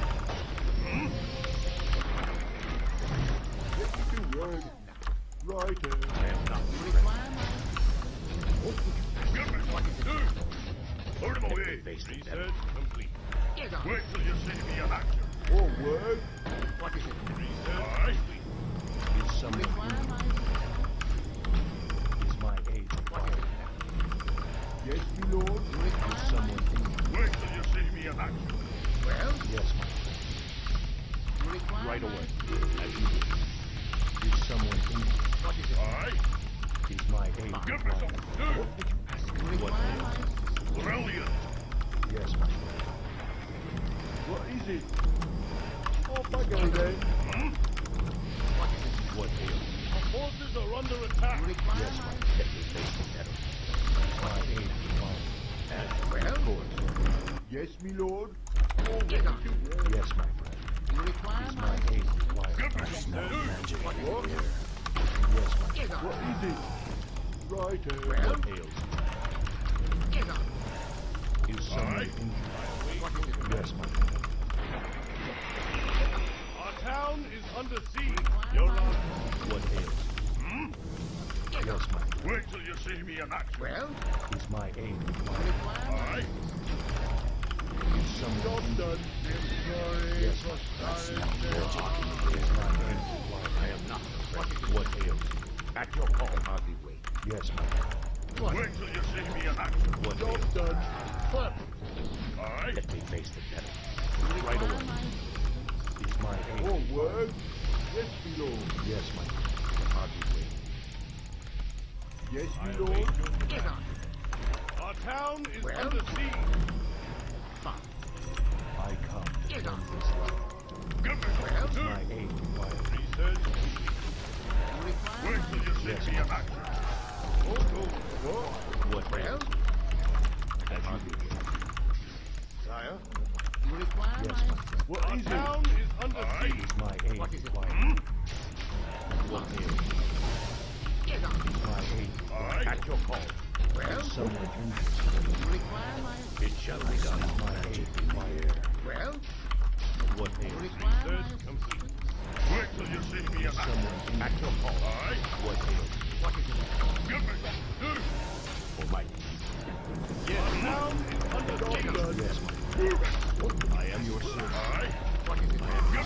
Get to work. Right. uh, I am not You require my... Give me something to do. Hold him away. Face the Reset complete. Get on. Wait till you see me in action. More work. What is it? Reset. All right. Is You someone require injured? my... Is my aid What required? is it now? Yes, my lord. You require Is my... someone injured? Wait till you see me in action. Well, Yes, my lord. you require Right my... away. As you wish. Is someone injured? What is it? All right. Is my aid Give me required? something to do. You What require ails? my... Brilliant. Yes, my lord. What is it? Off I go then. What is it? What ails? Our forces are under attack. You require Yes, my... my lord. Let me face the devil. Is my aid required? And Well, of course. Yes, my lord. get on. Yes, my friend. You require Is my... my aid required? Give me I something smell to do. magic What? in the air. Yes, my Get on. What is it? Right. uh, Well, What ails? get on. Is someone right. injured? What is it? Yes, my friend. Our town is under siege. Require You're my... on. What ails? Yes, my friend. Wait till you see me in action. Well, Is my aid require required? my Aye. Is someone injured? Yes, my friend. You're talking to me. Is my aid required? I am not afraid. What ails you? At your call. Hardly wait. Yes, my friend. Wait till you see me in action. What Job ails you? done. Aye. Let me face the devil. require Right away. my Is my aid More required? work. Yes, my lord. Yes, my friend. Hardly wait. Yes, my I'll lord. wait your Get on. Our town is Well? under siege. I come to Get end on. this life. Give me Well? Is some my aid required? Research. Require Wait my till you see Yes, me my in action. Oh, go. What? What Well, ails you? Hardly wait. Sire? require Yes, my my friend. What Our is it? town is under Aye. siege. Is my aid What is it? required? What ails you? Get on. Is my aid required? Aye. At your call. Well, Is someone injured? require my It shall be done. Is my aid required? well, What ails you? require my Research complete. Wait till you see me in Is action. someone injured? At your call. Aye. What ails you? what is it? Give me some. Almighty. Our town is under Job siege. done. Yes, my friend. I am your servant. Aye. What is it?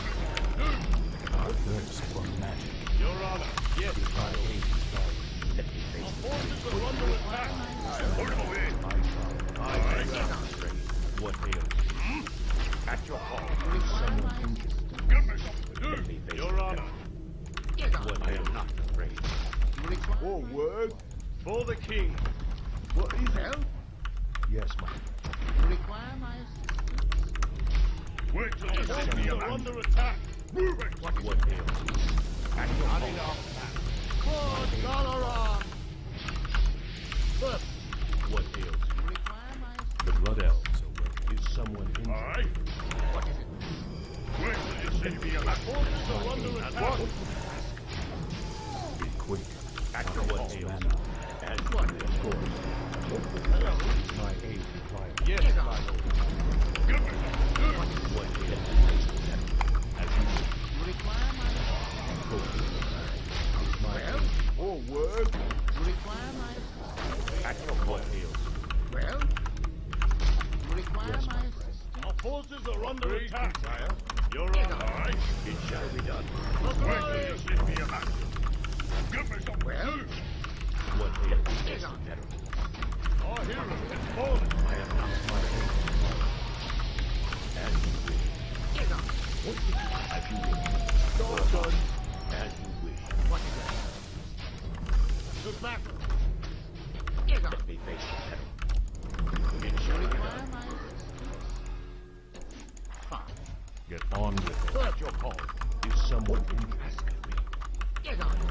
I thirst for magic. Your honor. Yes. Is my aid required? Let me face the Forces are under attack. Put him away. I come. Aye. devil. What ails you? At your call. Require my Injured. Give me some. Let me face Your the honor. devil. get on. What I am not afraid. Require More my work. For the king. What is it? well, Yes, my friend. require my Wait till you see me are under attack. Move it. What ails you? At your Not call. enough. For Dalaran. What ails you? require my The blood elves awake. Is someone injured? Aye. what is it? Wait till you see me are forces are under attack. Be quick. At your call. Mana. And What? Of course. Is my aid required? Yes, Get my on. lord. Give me some. what ails you? As you wish. Require my Is my well, aid More work. require my At your call. What ails you? well, require Yes, my my friend. Our forces are under attack. Sire. Your Get honor. on. Aye. It shall be done. Wait till you see me in action. Give me some. Well? What ails you? Get on. Our hero has fallen. I am not my aid. As you wish. Get on. As you wish. Job done. As you wish. What is it? To battle. Get on. Let me face the devil. It shall be Require done. my Get on with it. At your call. Is someone injured? Ask of me. get on.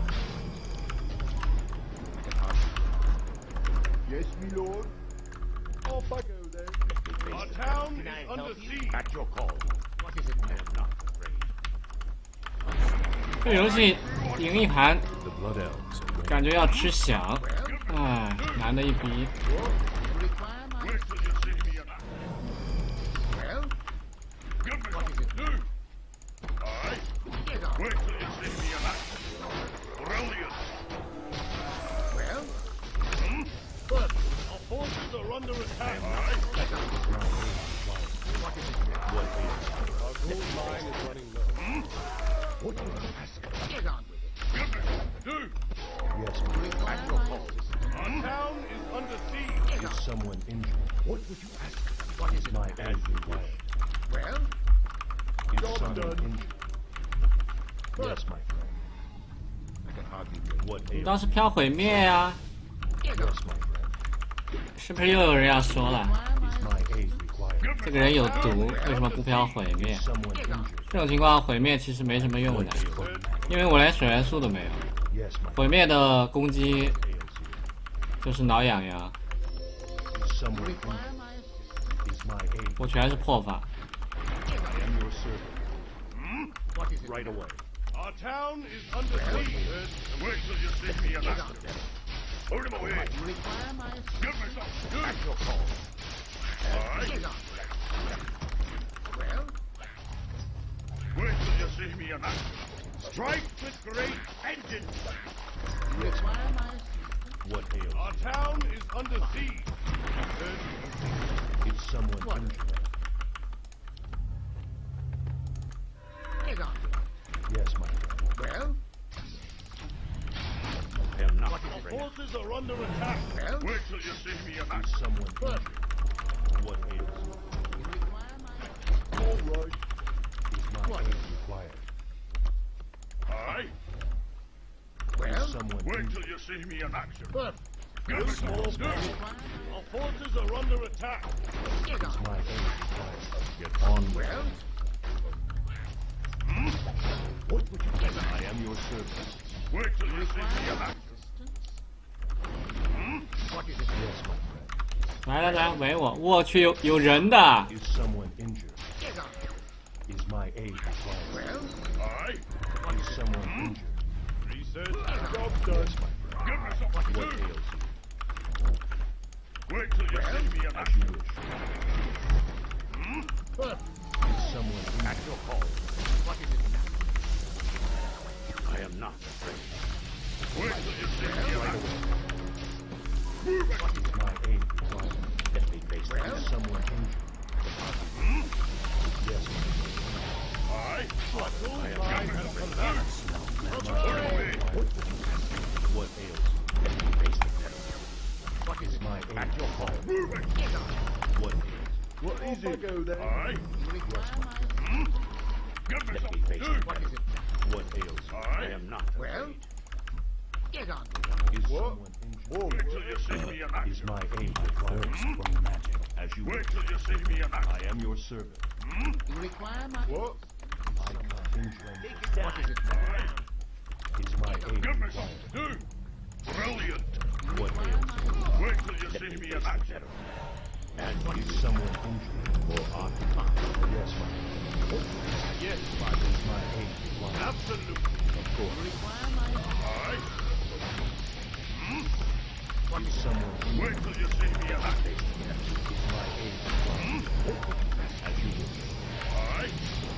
I can hardly Yes, my lord. Off I go then. let me face Our the town devil. is under siege. At your call. What is it? I am not afraid. 这游戏赢一盘， The blood elves awake. 感觉要吃翔，唉，难的一逼。 Require my Wait till you see me in action. well, Give me what some. is it? Aye. Get on. Wait till you see me in action. Brilliant. Well, But our forces are under attack. Aye. get on. Is my aid required? What is it? What ails you? Our gold mine is running low. What do you ask of me? Get on with it. Give me some. Do. Yes, my friend. Require your my call. Our town is under siege. Get Is on. someone injured? What would you ask of me? What is Is it? my aid required? Well, Is Job someone done. injured? Yes, my friend. I can hardly wait. What 你 ails 倒是飘毁灭呀、 get on. Yes, my friend. 是不是又有人要说了？ Require Is my my aid required? 这个人有毒，为什么不飘毁灭？ Is someone injured? 这种情况毁灭其实没什么用的， What ails you? 因为我连水元素都没有。 Yes, my 毁灭的攻击 ails you. 就是挠痒痒， Is someone require injured? my Is my aid? 我全是破法。 I am your servant. what is it? Right away. Our town is under siege. Wait till you see me in Get action. on. Hold him away. Require my Give me some. Do. At your call. Aye. get on. Well, Wait till you see me in action. Strike with great vengeance. require my What ails Our town is under siege. you? Is someone injured? Get on. Yes, my friend. Well, I am not Our afraid. forces are under attack. well, Wait till you see me in Is action. someone injured? What ails you? you require my... All right. Is my What? aid required? Aye. Well, Is someone Wait injured? till you see me in action. but, Give me some more. require my... Our forces are under attack. Get on. My aid required. Get on. Well, What would you get? I am your servant. Wait till you see me in require action. assistance? What is it? Yes, my friend. 来来来，围我！我去，有有人的。 Is someone injured? Get on. Is my aid required? Well, Aye. Is someone injured? Research. Job done. Yes, my friend. Give me something What to ails do. you? Wait till you see me in As you action. wish. but, Is someone At injured? your call. what is it now? I am not afraid. Wait till you see me in action. Move it. Is my aid required? Let me face Well, Is someone injured? Yes, my friend. Aye. What? I am coming to come What ails you? Let me face the devil. What is Is it? my aid At your call. required? Move it. Get on. What ails What is it? Go then. Aye. You require my... Give me Let me something face to do. What is it now? you? What ails you? I am not Well, afraid. get on. Is What? someone injured? All Wait right. till you see me in Is action. my aid required? From magic. As you Wait wish. till you see me in action. I am your servant. You require my... What? I come injured. What is it now? Is my aid Give me required? something to do. Brilliant. What Require ails my... Wait till you see me in action. And is someone injured? Or occupied? Yes, my Yes, Is my aid required? absolutely. Of You course. require my... Aye. Is someone injured? Wait till you see me in action. Is my aid required? As you wish. Aye.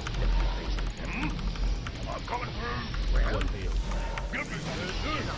I'm coming through. What ails you? Give me something to do.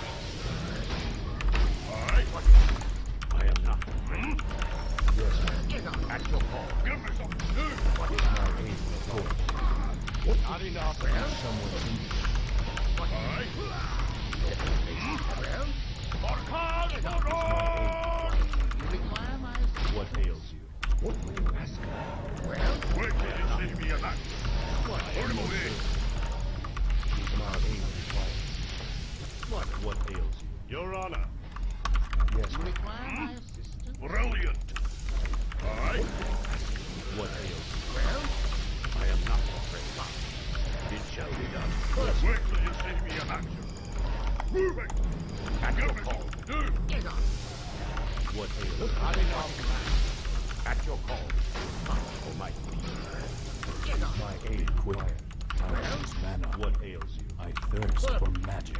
Aye. I am not afraid. Yes, my Get on. At your call. Give me something to do. Is my aid required? Not enough. Is someone injured? Aye. Well, For cause for all. you require my... What ails you? What will you ask? Well, Wait till you see me in action. Put him away. Is my aid required? What? What ails you? Your Honor. Yes, you my require my assistance? Brilliant. Aye. What ails you? Well, I am not afraid. It shall be done. Wait till you see me in action. Move it. At your call. Do. get on. What ails you? Not enough. At your call. Oh, my Get on. My aid required. Mana. What ails you? I thirst for magic.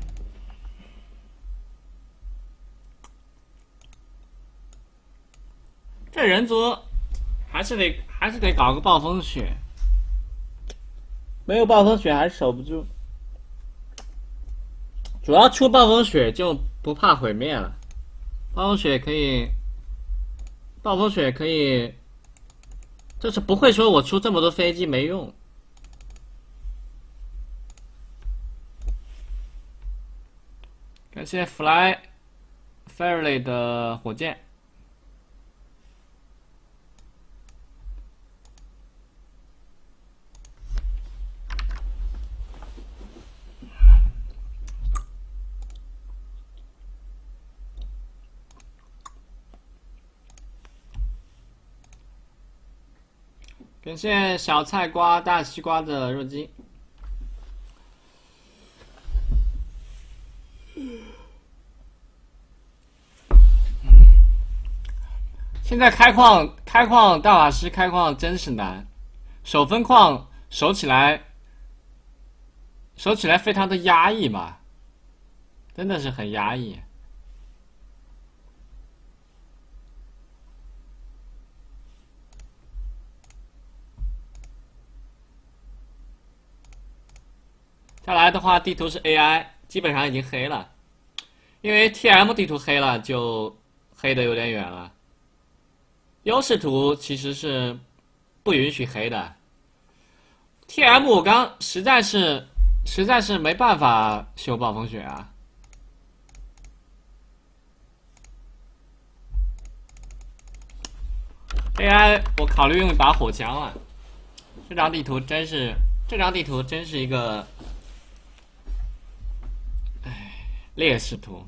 这人族还是得还是得搞个暴风雪，没有暴风雪还是守不住。主要出暴风雪就不怕毁灭了，暴风雪可以，暴风雪可以，就是不会说我出这么多飞机没用。感谢 Fly Fairly 的火箭。感谢小菜瓜、大西瓜的肉鸡。现在开矿，开矿大法师开矿真是难，守分矿守起来，守起来非常的压抑嘛，真的是很压抑。再来的话，地图是 A I， 基本上已经黑了。 因为 T M 地图黑了，就黑的有点远了。优势图其实是不允许黑的。T M 我刚实在是实在是没办法修暴风雪啊。A I 我考虑用一把火枪了。这张地图真是，这张地图真是一个，唉，劣势图。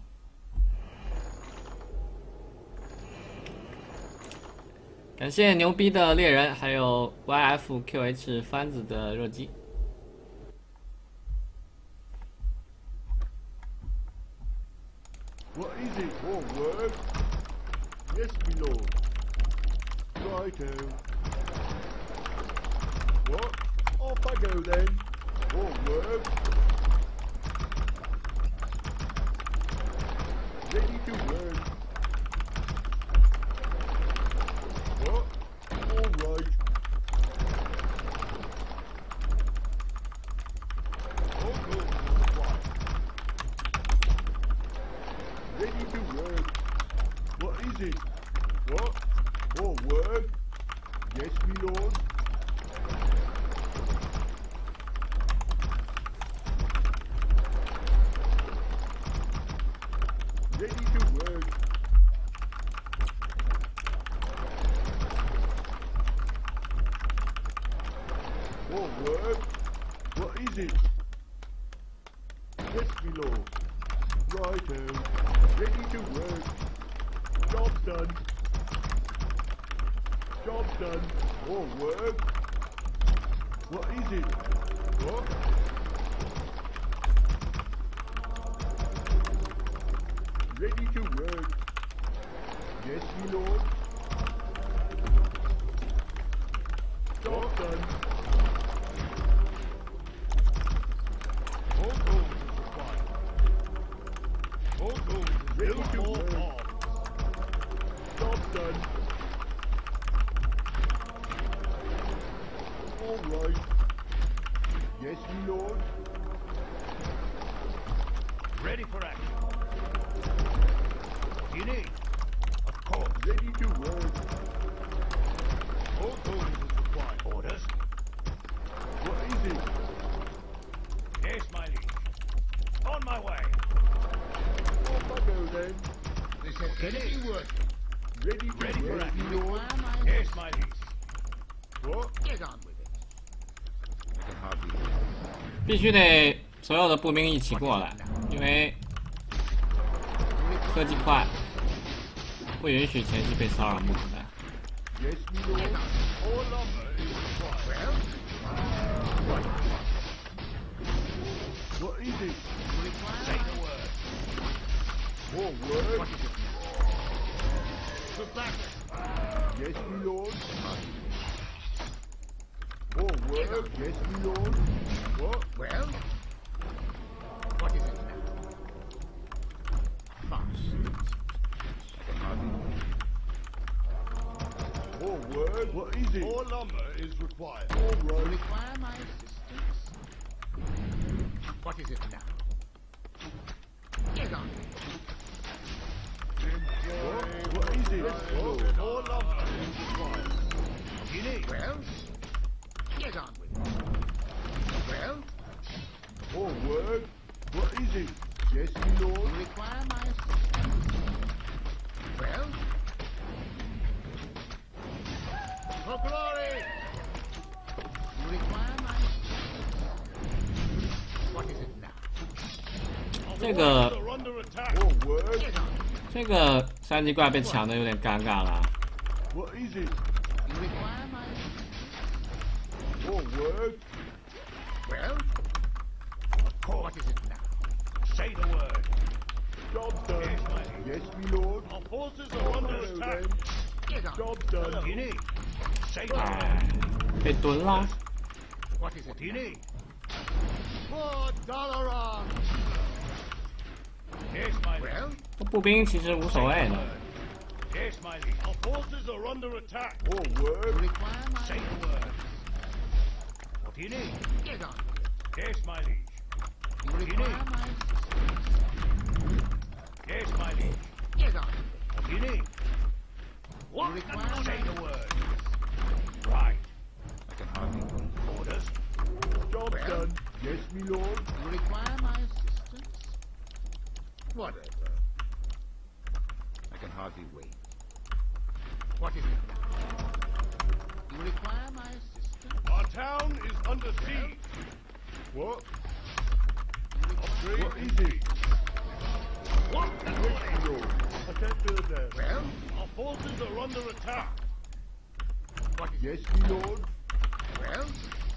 感谢牛逼的猎人，还有 Y F Q H 番子的弱鸡。 What is it? More work? Yes, my lord. Righto. What? Off I go then. More work. Ready to work. What? All right. All good. Ready to work. What is it? What? More work? Yes, my lord. Ready to work. More work? What is it? Yes, my lord. Righto. Ready to work. Job's done. Job's done. More work? What is it? What? Ready to work. Yes, my lord. Job's done. All gold is required. All gold is Ready built to more work. bombs. Job's done. All right. Yes, my lord. Ready for action. You need, of course. Ready to work. All gold is required. Orders. What is it? Yes, my liege. On my way. Off I go then. They said steady work. Ready to Ready for work, action. my lord. Require my Yes, my liege. What? Get on with it. I can hardly. 必须得所有的步兵一起过来，因为科技快，不允许前期被骚扰目子弹。 Yes, my lord. All lumber is required. Well, What is it? Say the word. More work? what is it? To battle. Yes, my lord. More work? Yes, my lord. What? Well, what is it now? Fast. I can hardly. More work? What is it? All lumber is required. All You right. require my assistance. What is it now? Get on. What? What is it? Oh. All lumber is required. You need. Well, get on with it. Well, More work? What is it? Yes, my you lord. require my assistance. Well, For glory. you require my assistance. What is it now? 这个 Are under attack. More work? Get on. 这个三级怪被抢的有点尴尬了。 What is it? You require my assistance. More work? Well, what is it now? Say the word. Job's done. Yes, my liege. Yes, my lord. Our forces are Off I under go attack. then. Get on. Job's done. You need. Say the word. 唉，被蹲啦。 What is it What do you now? need? For Dalaran. Yes, my liege. Well, 步兵其实无所谓的。 Yes, my liege. Our forces are under attack. More you work? require my Say the word. What do you need? Get on. Yes, my liege. You require my assistance. Yes, my liege. Get on. What do you need? What? You require Say my- the word. Right. I can hardly wait. Orders. Job Well? done. Yes, me lord. You require my assistance? Whatever. I can hardly wait. What is it now? You require my assistance? Our town is under siege. What? You require What is it? What? Yes, me lord. I can't build that. Well, Our forces are under attack. what is Yes, it? me lord. Well,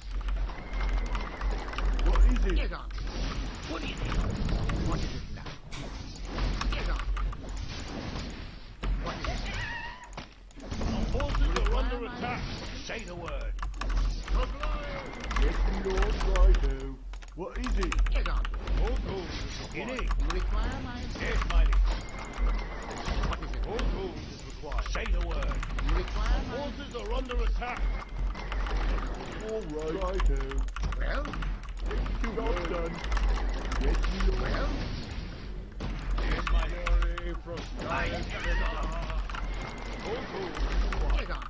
What is it? get on. What do you need? What is it now? Get on. What is it now? Our forces are under attack. Say the word. Yes, me lord. Righto. What is it? Get on. All goals is You required. need. You require my assistance? Yes, my liege. What is it All now? goals is required. Say the word. You require my Forces are under attack. All right. Righto. Well, Job done. Yes, me lord. well, Yes, my liege. Sorry, Frost. All goals is required. get on.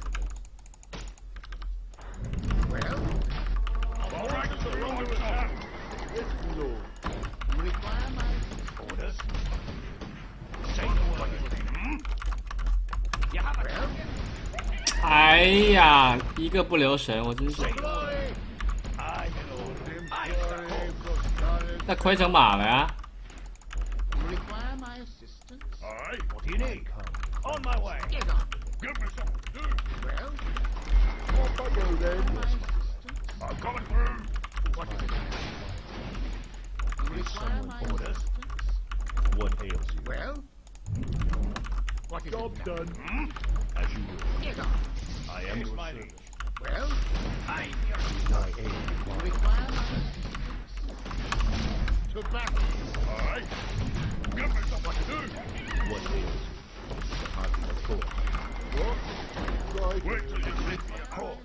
Well, Our forces are under attack. Yes, me lord. you require my assistance? Orders. Say the word. Hmm? You have a Well, 哎呀，一个不留神，我真是 Say the word. Aye, my lord. Aye, Sorry, Frost. 那亏成马了呀！ you require my assistance? Aye. What do you need? On my way. Get on. Give me something to do. Well, Off I go then. my assistance? I'm coming through. What is it now? You require my orders? assistance? What ails you? Well, what is Job it now? done. Hmm? As you will. Get on. I am Yes, your my servant. liege. Well, Aye, My aid you required. require my assistance? To battle. Aye. Give me something to do. What ails you? I can hardly afford. What? Right. Wait till you see me a call.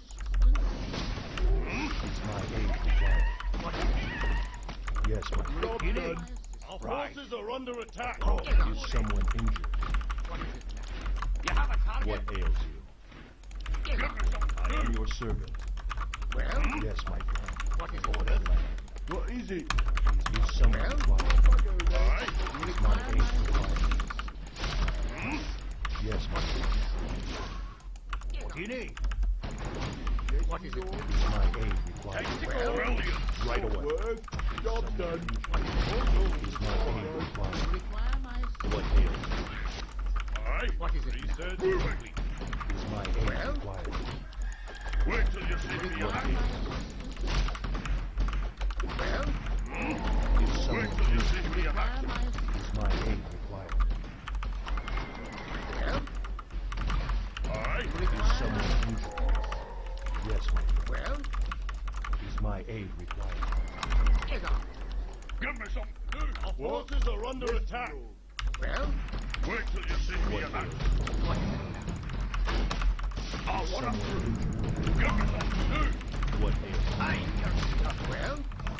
Is my aid required? What is it? Yes, my Job You done. need. My Our assistance? forces are under attack. Get on. Is someone injured? What is it now? You have a target. What ails you? Get on. I am your servant. Well, Yes, my friend. what is For it? the land. What is it? Is someone Well? required? Off I go then. Aye. You Is my require aid my required? assistance? Yes, my friend. Get What do you on. need? Yes, What me is it? lord. Is my aid required? Tactical brilliance. Right away. Work. Job done. Is my aid You required? require my assistance? What ails you? Aye. What is it now? Research moving. Is my aid Well? required? Wait till you You see me a require call. my assistance? Well, Is someone Wait till you injured? see me a require my assistance? Is my aid required? Well, Aye. you Is require someone my injured? Yes, my friend. Well, Is my aid required? get on. Give me something to do. Our forces are under Yes, attack. me lord. Well, Wait till you see me What a ails call. you? what is it now? I want Someone to injured? give me something to do. What ails you? Aye. Well,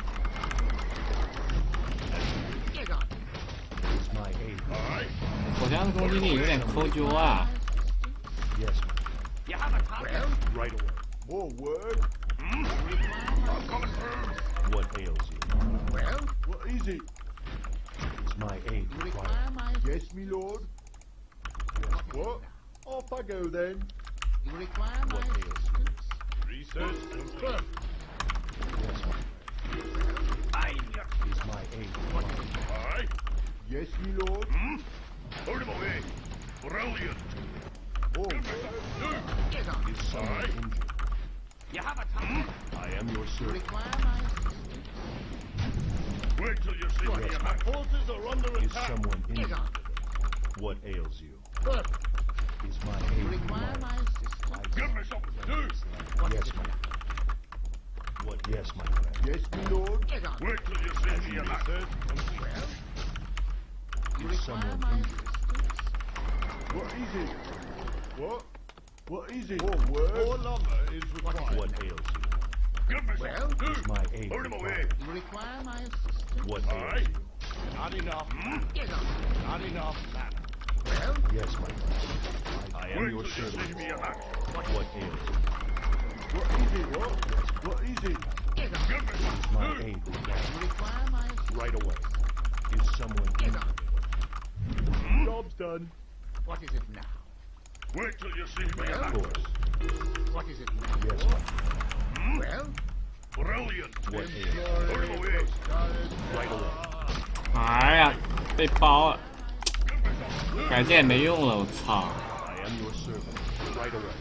get on. Is my aid required? Aye. 火枪的攻击力有点抠揪啊！ Yes, my friend. You have a target. Well, Right away. More work. Hmm? you require my I'm coming through. What ails you? Well, What is it? Is my aid you required? require my Yes, me lord. What? Off I go then. You require my What ails assistance? Research complete. Yes, my friend. Aye. Is my aid required? Aye. Yes, me lord. Hmm? Put him away. Brilliant. More Give me work. something to do. Get on. Is someone Aye. injured? You have a target. I am your You servant. require my assistance? Wait till you see me. My forces are under Is attack. someone Get injured? on. What ails you? Perfect. Is my You aid require required? my assistance? Give me something to do. What is Yes, it my now? What? Yes, my friend. Yes, me lord. Get on. Wait till you see me. Research complete. Well, you Is require someone my injured? assistance? What is it? What? What is it? More work. More lumber is required. What ails you? Give me Well, something to Is do. my aid Put him away. required? You require my assistance? What Aye. ails you? Not enough. Get on. Not enough mana. Well, Yes, my friend. I am Wait your till you servant. see me in action. What, what ails you? What is it? What? What is it? get on. Give me Is some. my aid required? You require my assistance. Right away. Is someone Get injured? on. Job's done. What is it now? Wait till you see me in Of action. course. What is it now? Yes, my friend. Well, Brilliant. What ails you? Put him away. Right away. 哎呀，被包了，改建也没用了，我操！ I am your servant. Right away.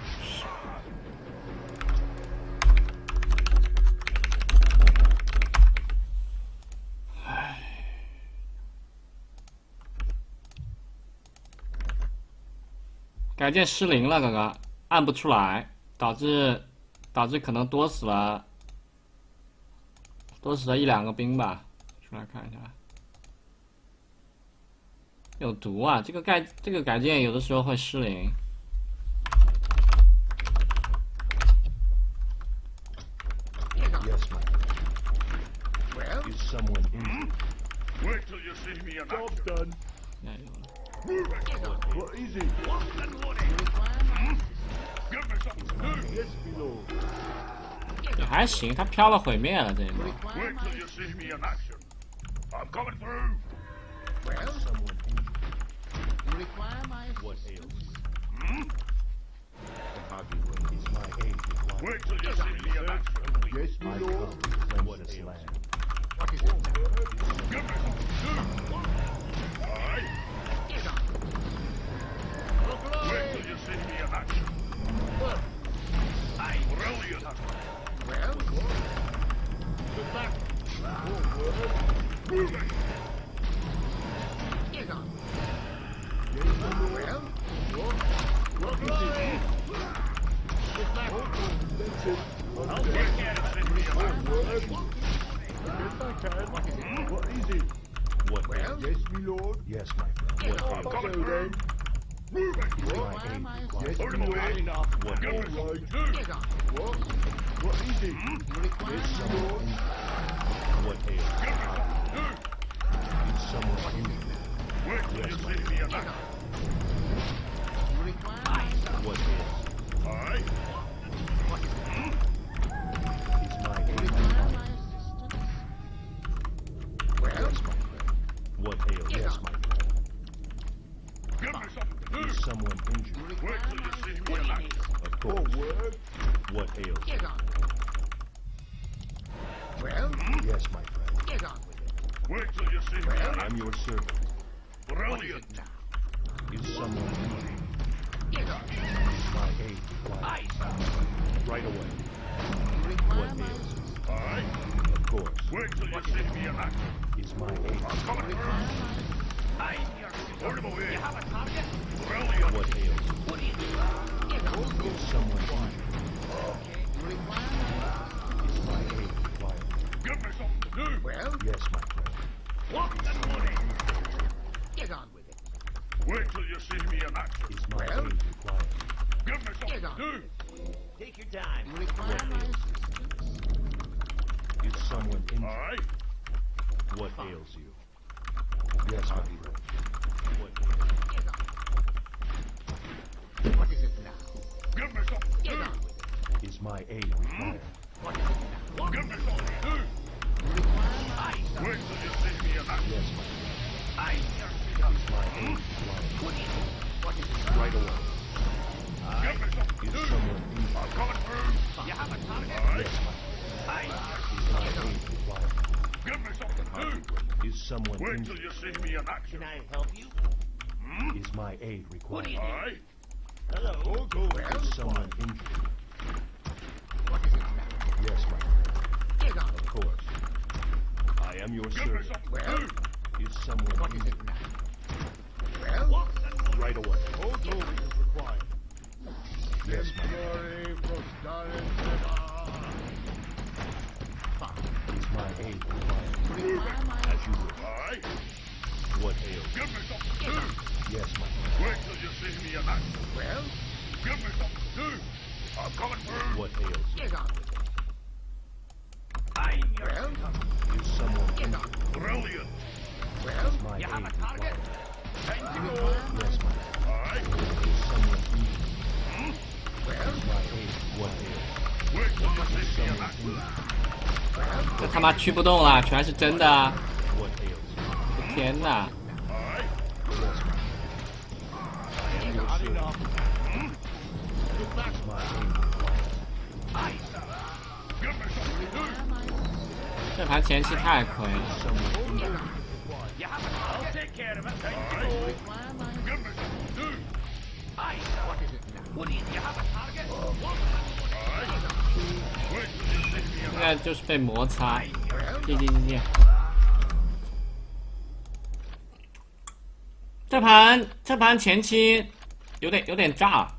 改建失灵了，刚刚按不出来，导致导致可能多死了，多死了一两个兵吧。出来看一下，有毒啊！这个改这个改建有的时候会失灵。 Yes, my friend. well, Is someone injured? Wait till you see me in Job's action. done. 加油了！ Move it. get on. What is it? Lock and loaded. You require my assistance. Give me something to do. Yes, my lord. 也还行，他飘了毁灭了这一波。 Require Wait my till you see me in action. I'm coming through. well, Someone injured? you require my What assistance. ails you? The Hagiway is my aid required. Wait till you see me in action. Yes, my I lord. come to cleanse this land. What is it now? Give me something to do. Aye. Get on. Wait till you see me in action. Aye. Brilliant. Well, Get back. Move it. get on. Yes, my lord. Well, What is it? Get back. That's it. I'll take care of it. Word. Yes, I can. what is it now? What is it? What Well, ails you? Yes, my lord. Yes, my friend. Get What on. ails I'll Coming go through. then. Move it. you? Is my Require aid my required? Yes, Put him my away. lord. Enough. What Give me ails you? something to do. Get on. What? What is it? You require Yes, my my lord. What ails you? Give me something to do. Is someone injured? Wait till you see me in Get action. on. You require my assistance. What ails you? Aye. What is it now? Is my You aid require required? my assistance. Well, Yes, my friend. What ails you? Get Yes, on. my friend. Give me something to do. Is someone you injured? Wait require till you my see me in action. Of Oh, course. word. What ails you? Get on. Well, Yes, my friend. get on with it. Wait till you see me in I am action. your servant. What is Brilliant. it now? Is someone injured? Get on. Is my aid required? Aye, sir. Right away. You require What my ails assistance. Aye. Of course. Wait till you see me in action. Is my aid I'm coming You through. require my assistance. Aye, put him away. You have a target? Brilliant. What ails you? What is it? Get on. Is someone injured? You require my assistance. Is my aid required? Give me something to do. Well, Yes, my friend. Lock and loaded. get on with it. Wait till you see me in action. Is my Well? aid required? Give me something Get to on do. with it. Take your time. You require my assistance. Is someone injured? Aye. What ails you? Yes, my friend. What ails Get on. What is it now? Give me something to Get do. on with it. you? Is my aid required? What is it now? Give me something to do. You require my assistance. Wait till you see me in action. Yes, my friend. Aye, Is my aid required? What is it? What is it? Right away. Give me something to Is do. someone injured? I'm coming through. You have a target? Aye. Yes, my friend. Aye. Is my aid required? Give me something to do. Is someone Wait till injured? you see me in action. I help you? Is my aid required? Aye. Hello. All go. Well, Is someone injured? what is it now? Yes, my friend. Get on. Of course. I am your Give me servant. something Well, to do. Is someone what is injured? it now? Well, Right away. All go is required. Yes, my friend. Glory, prosperity. Is my aid required? you require my As you wish. Aye. What ails you? Give me something to do. Yes, my friend. Wait till you see me in action. Well, Give me something to do. I'm coming through. What ails you? get on with it. Aye. Well, Is someone get injured? on. Brilliant. Well, My you have aid a target. required. Time to go. Yes, my Aye. someone needed. Well, My aid, what ails? Wait till you see me Someone back. needed. 这他妈驱不动了，全是真的啊！ What ails? 我的天哪！ Aye. Yes, my Ain't had enough. my aid required. aye, sir. Give me something to do. 这盘前期太亏了。 Someone needed. You have a target. I'll take care of it. Time to Aye. go. Give me something to do. Aye, sir. What is it now? What do you, you have a target? Aye. Wait till you see me 现 back. 在就是被摩擦，进进进进。这盘这盘前期有点有点炸。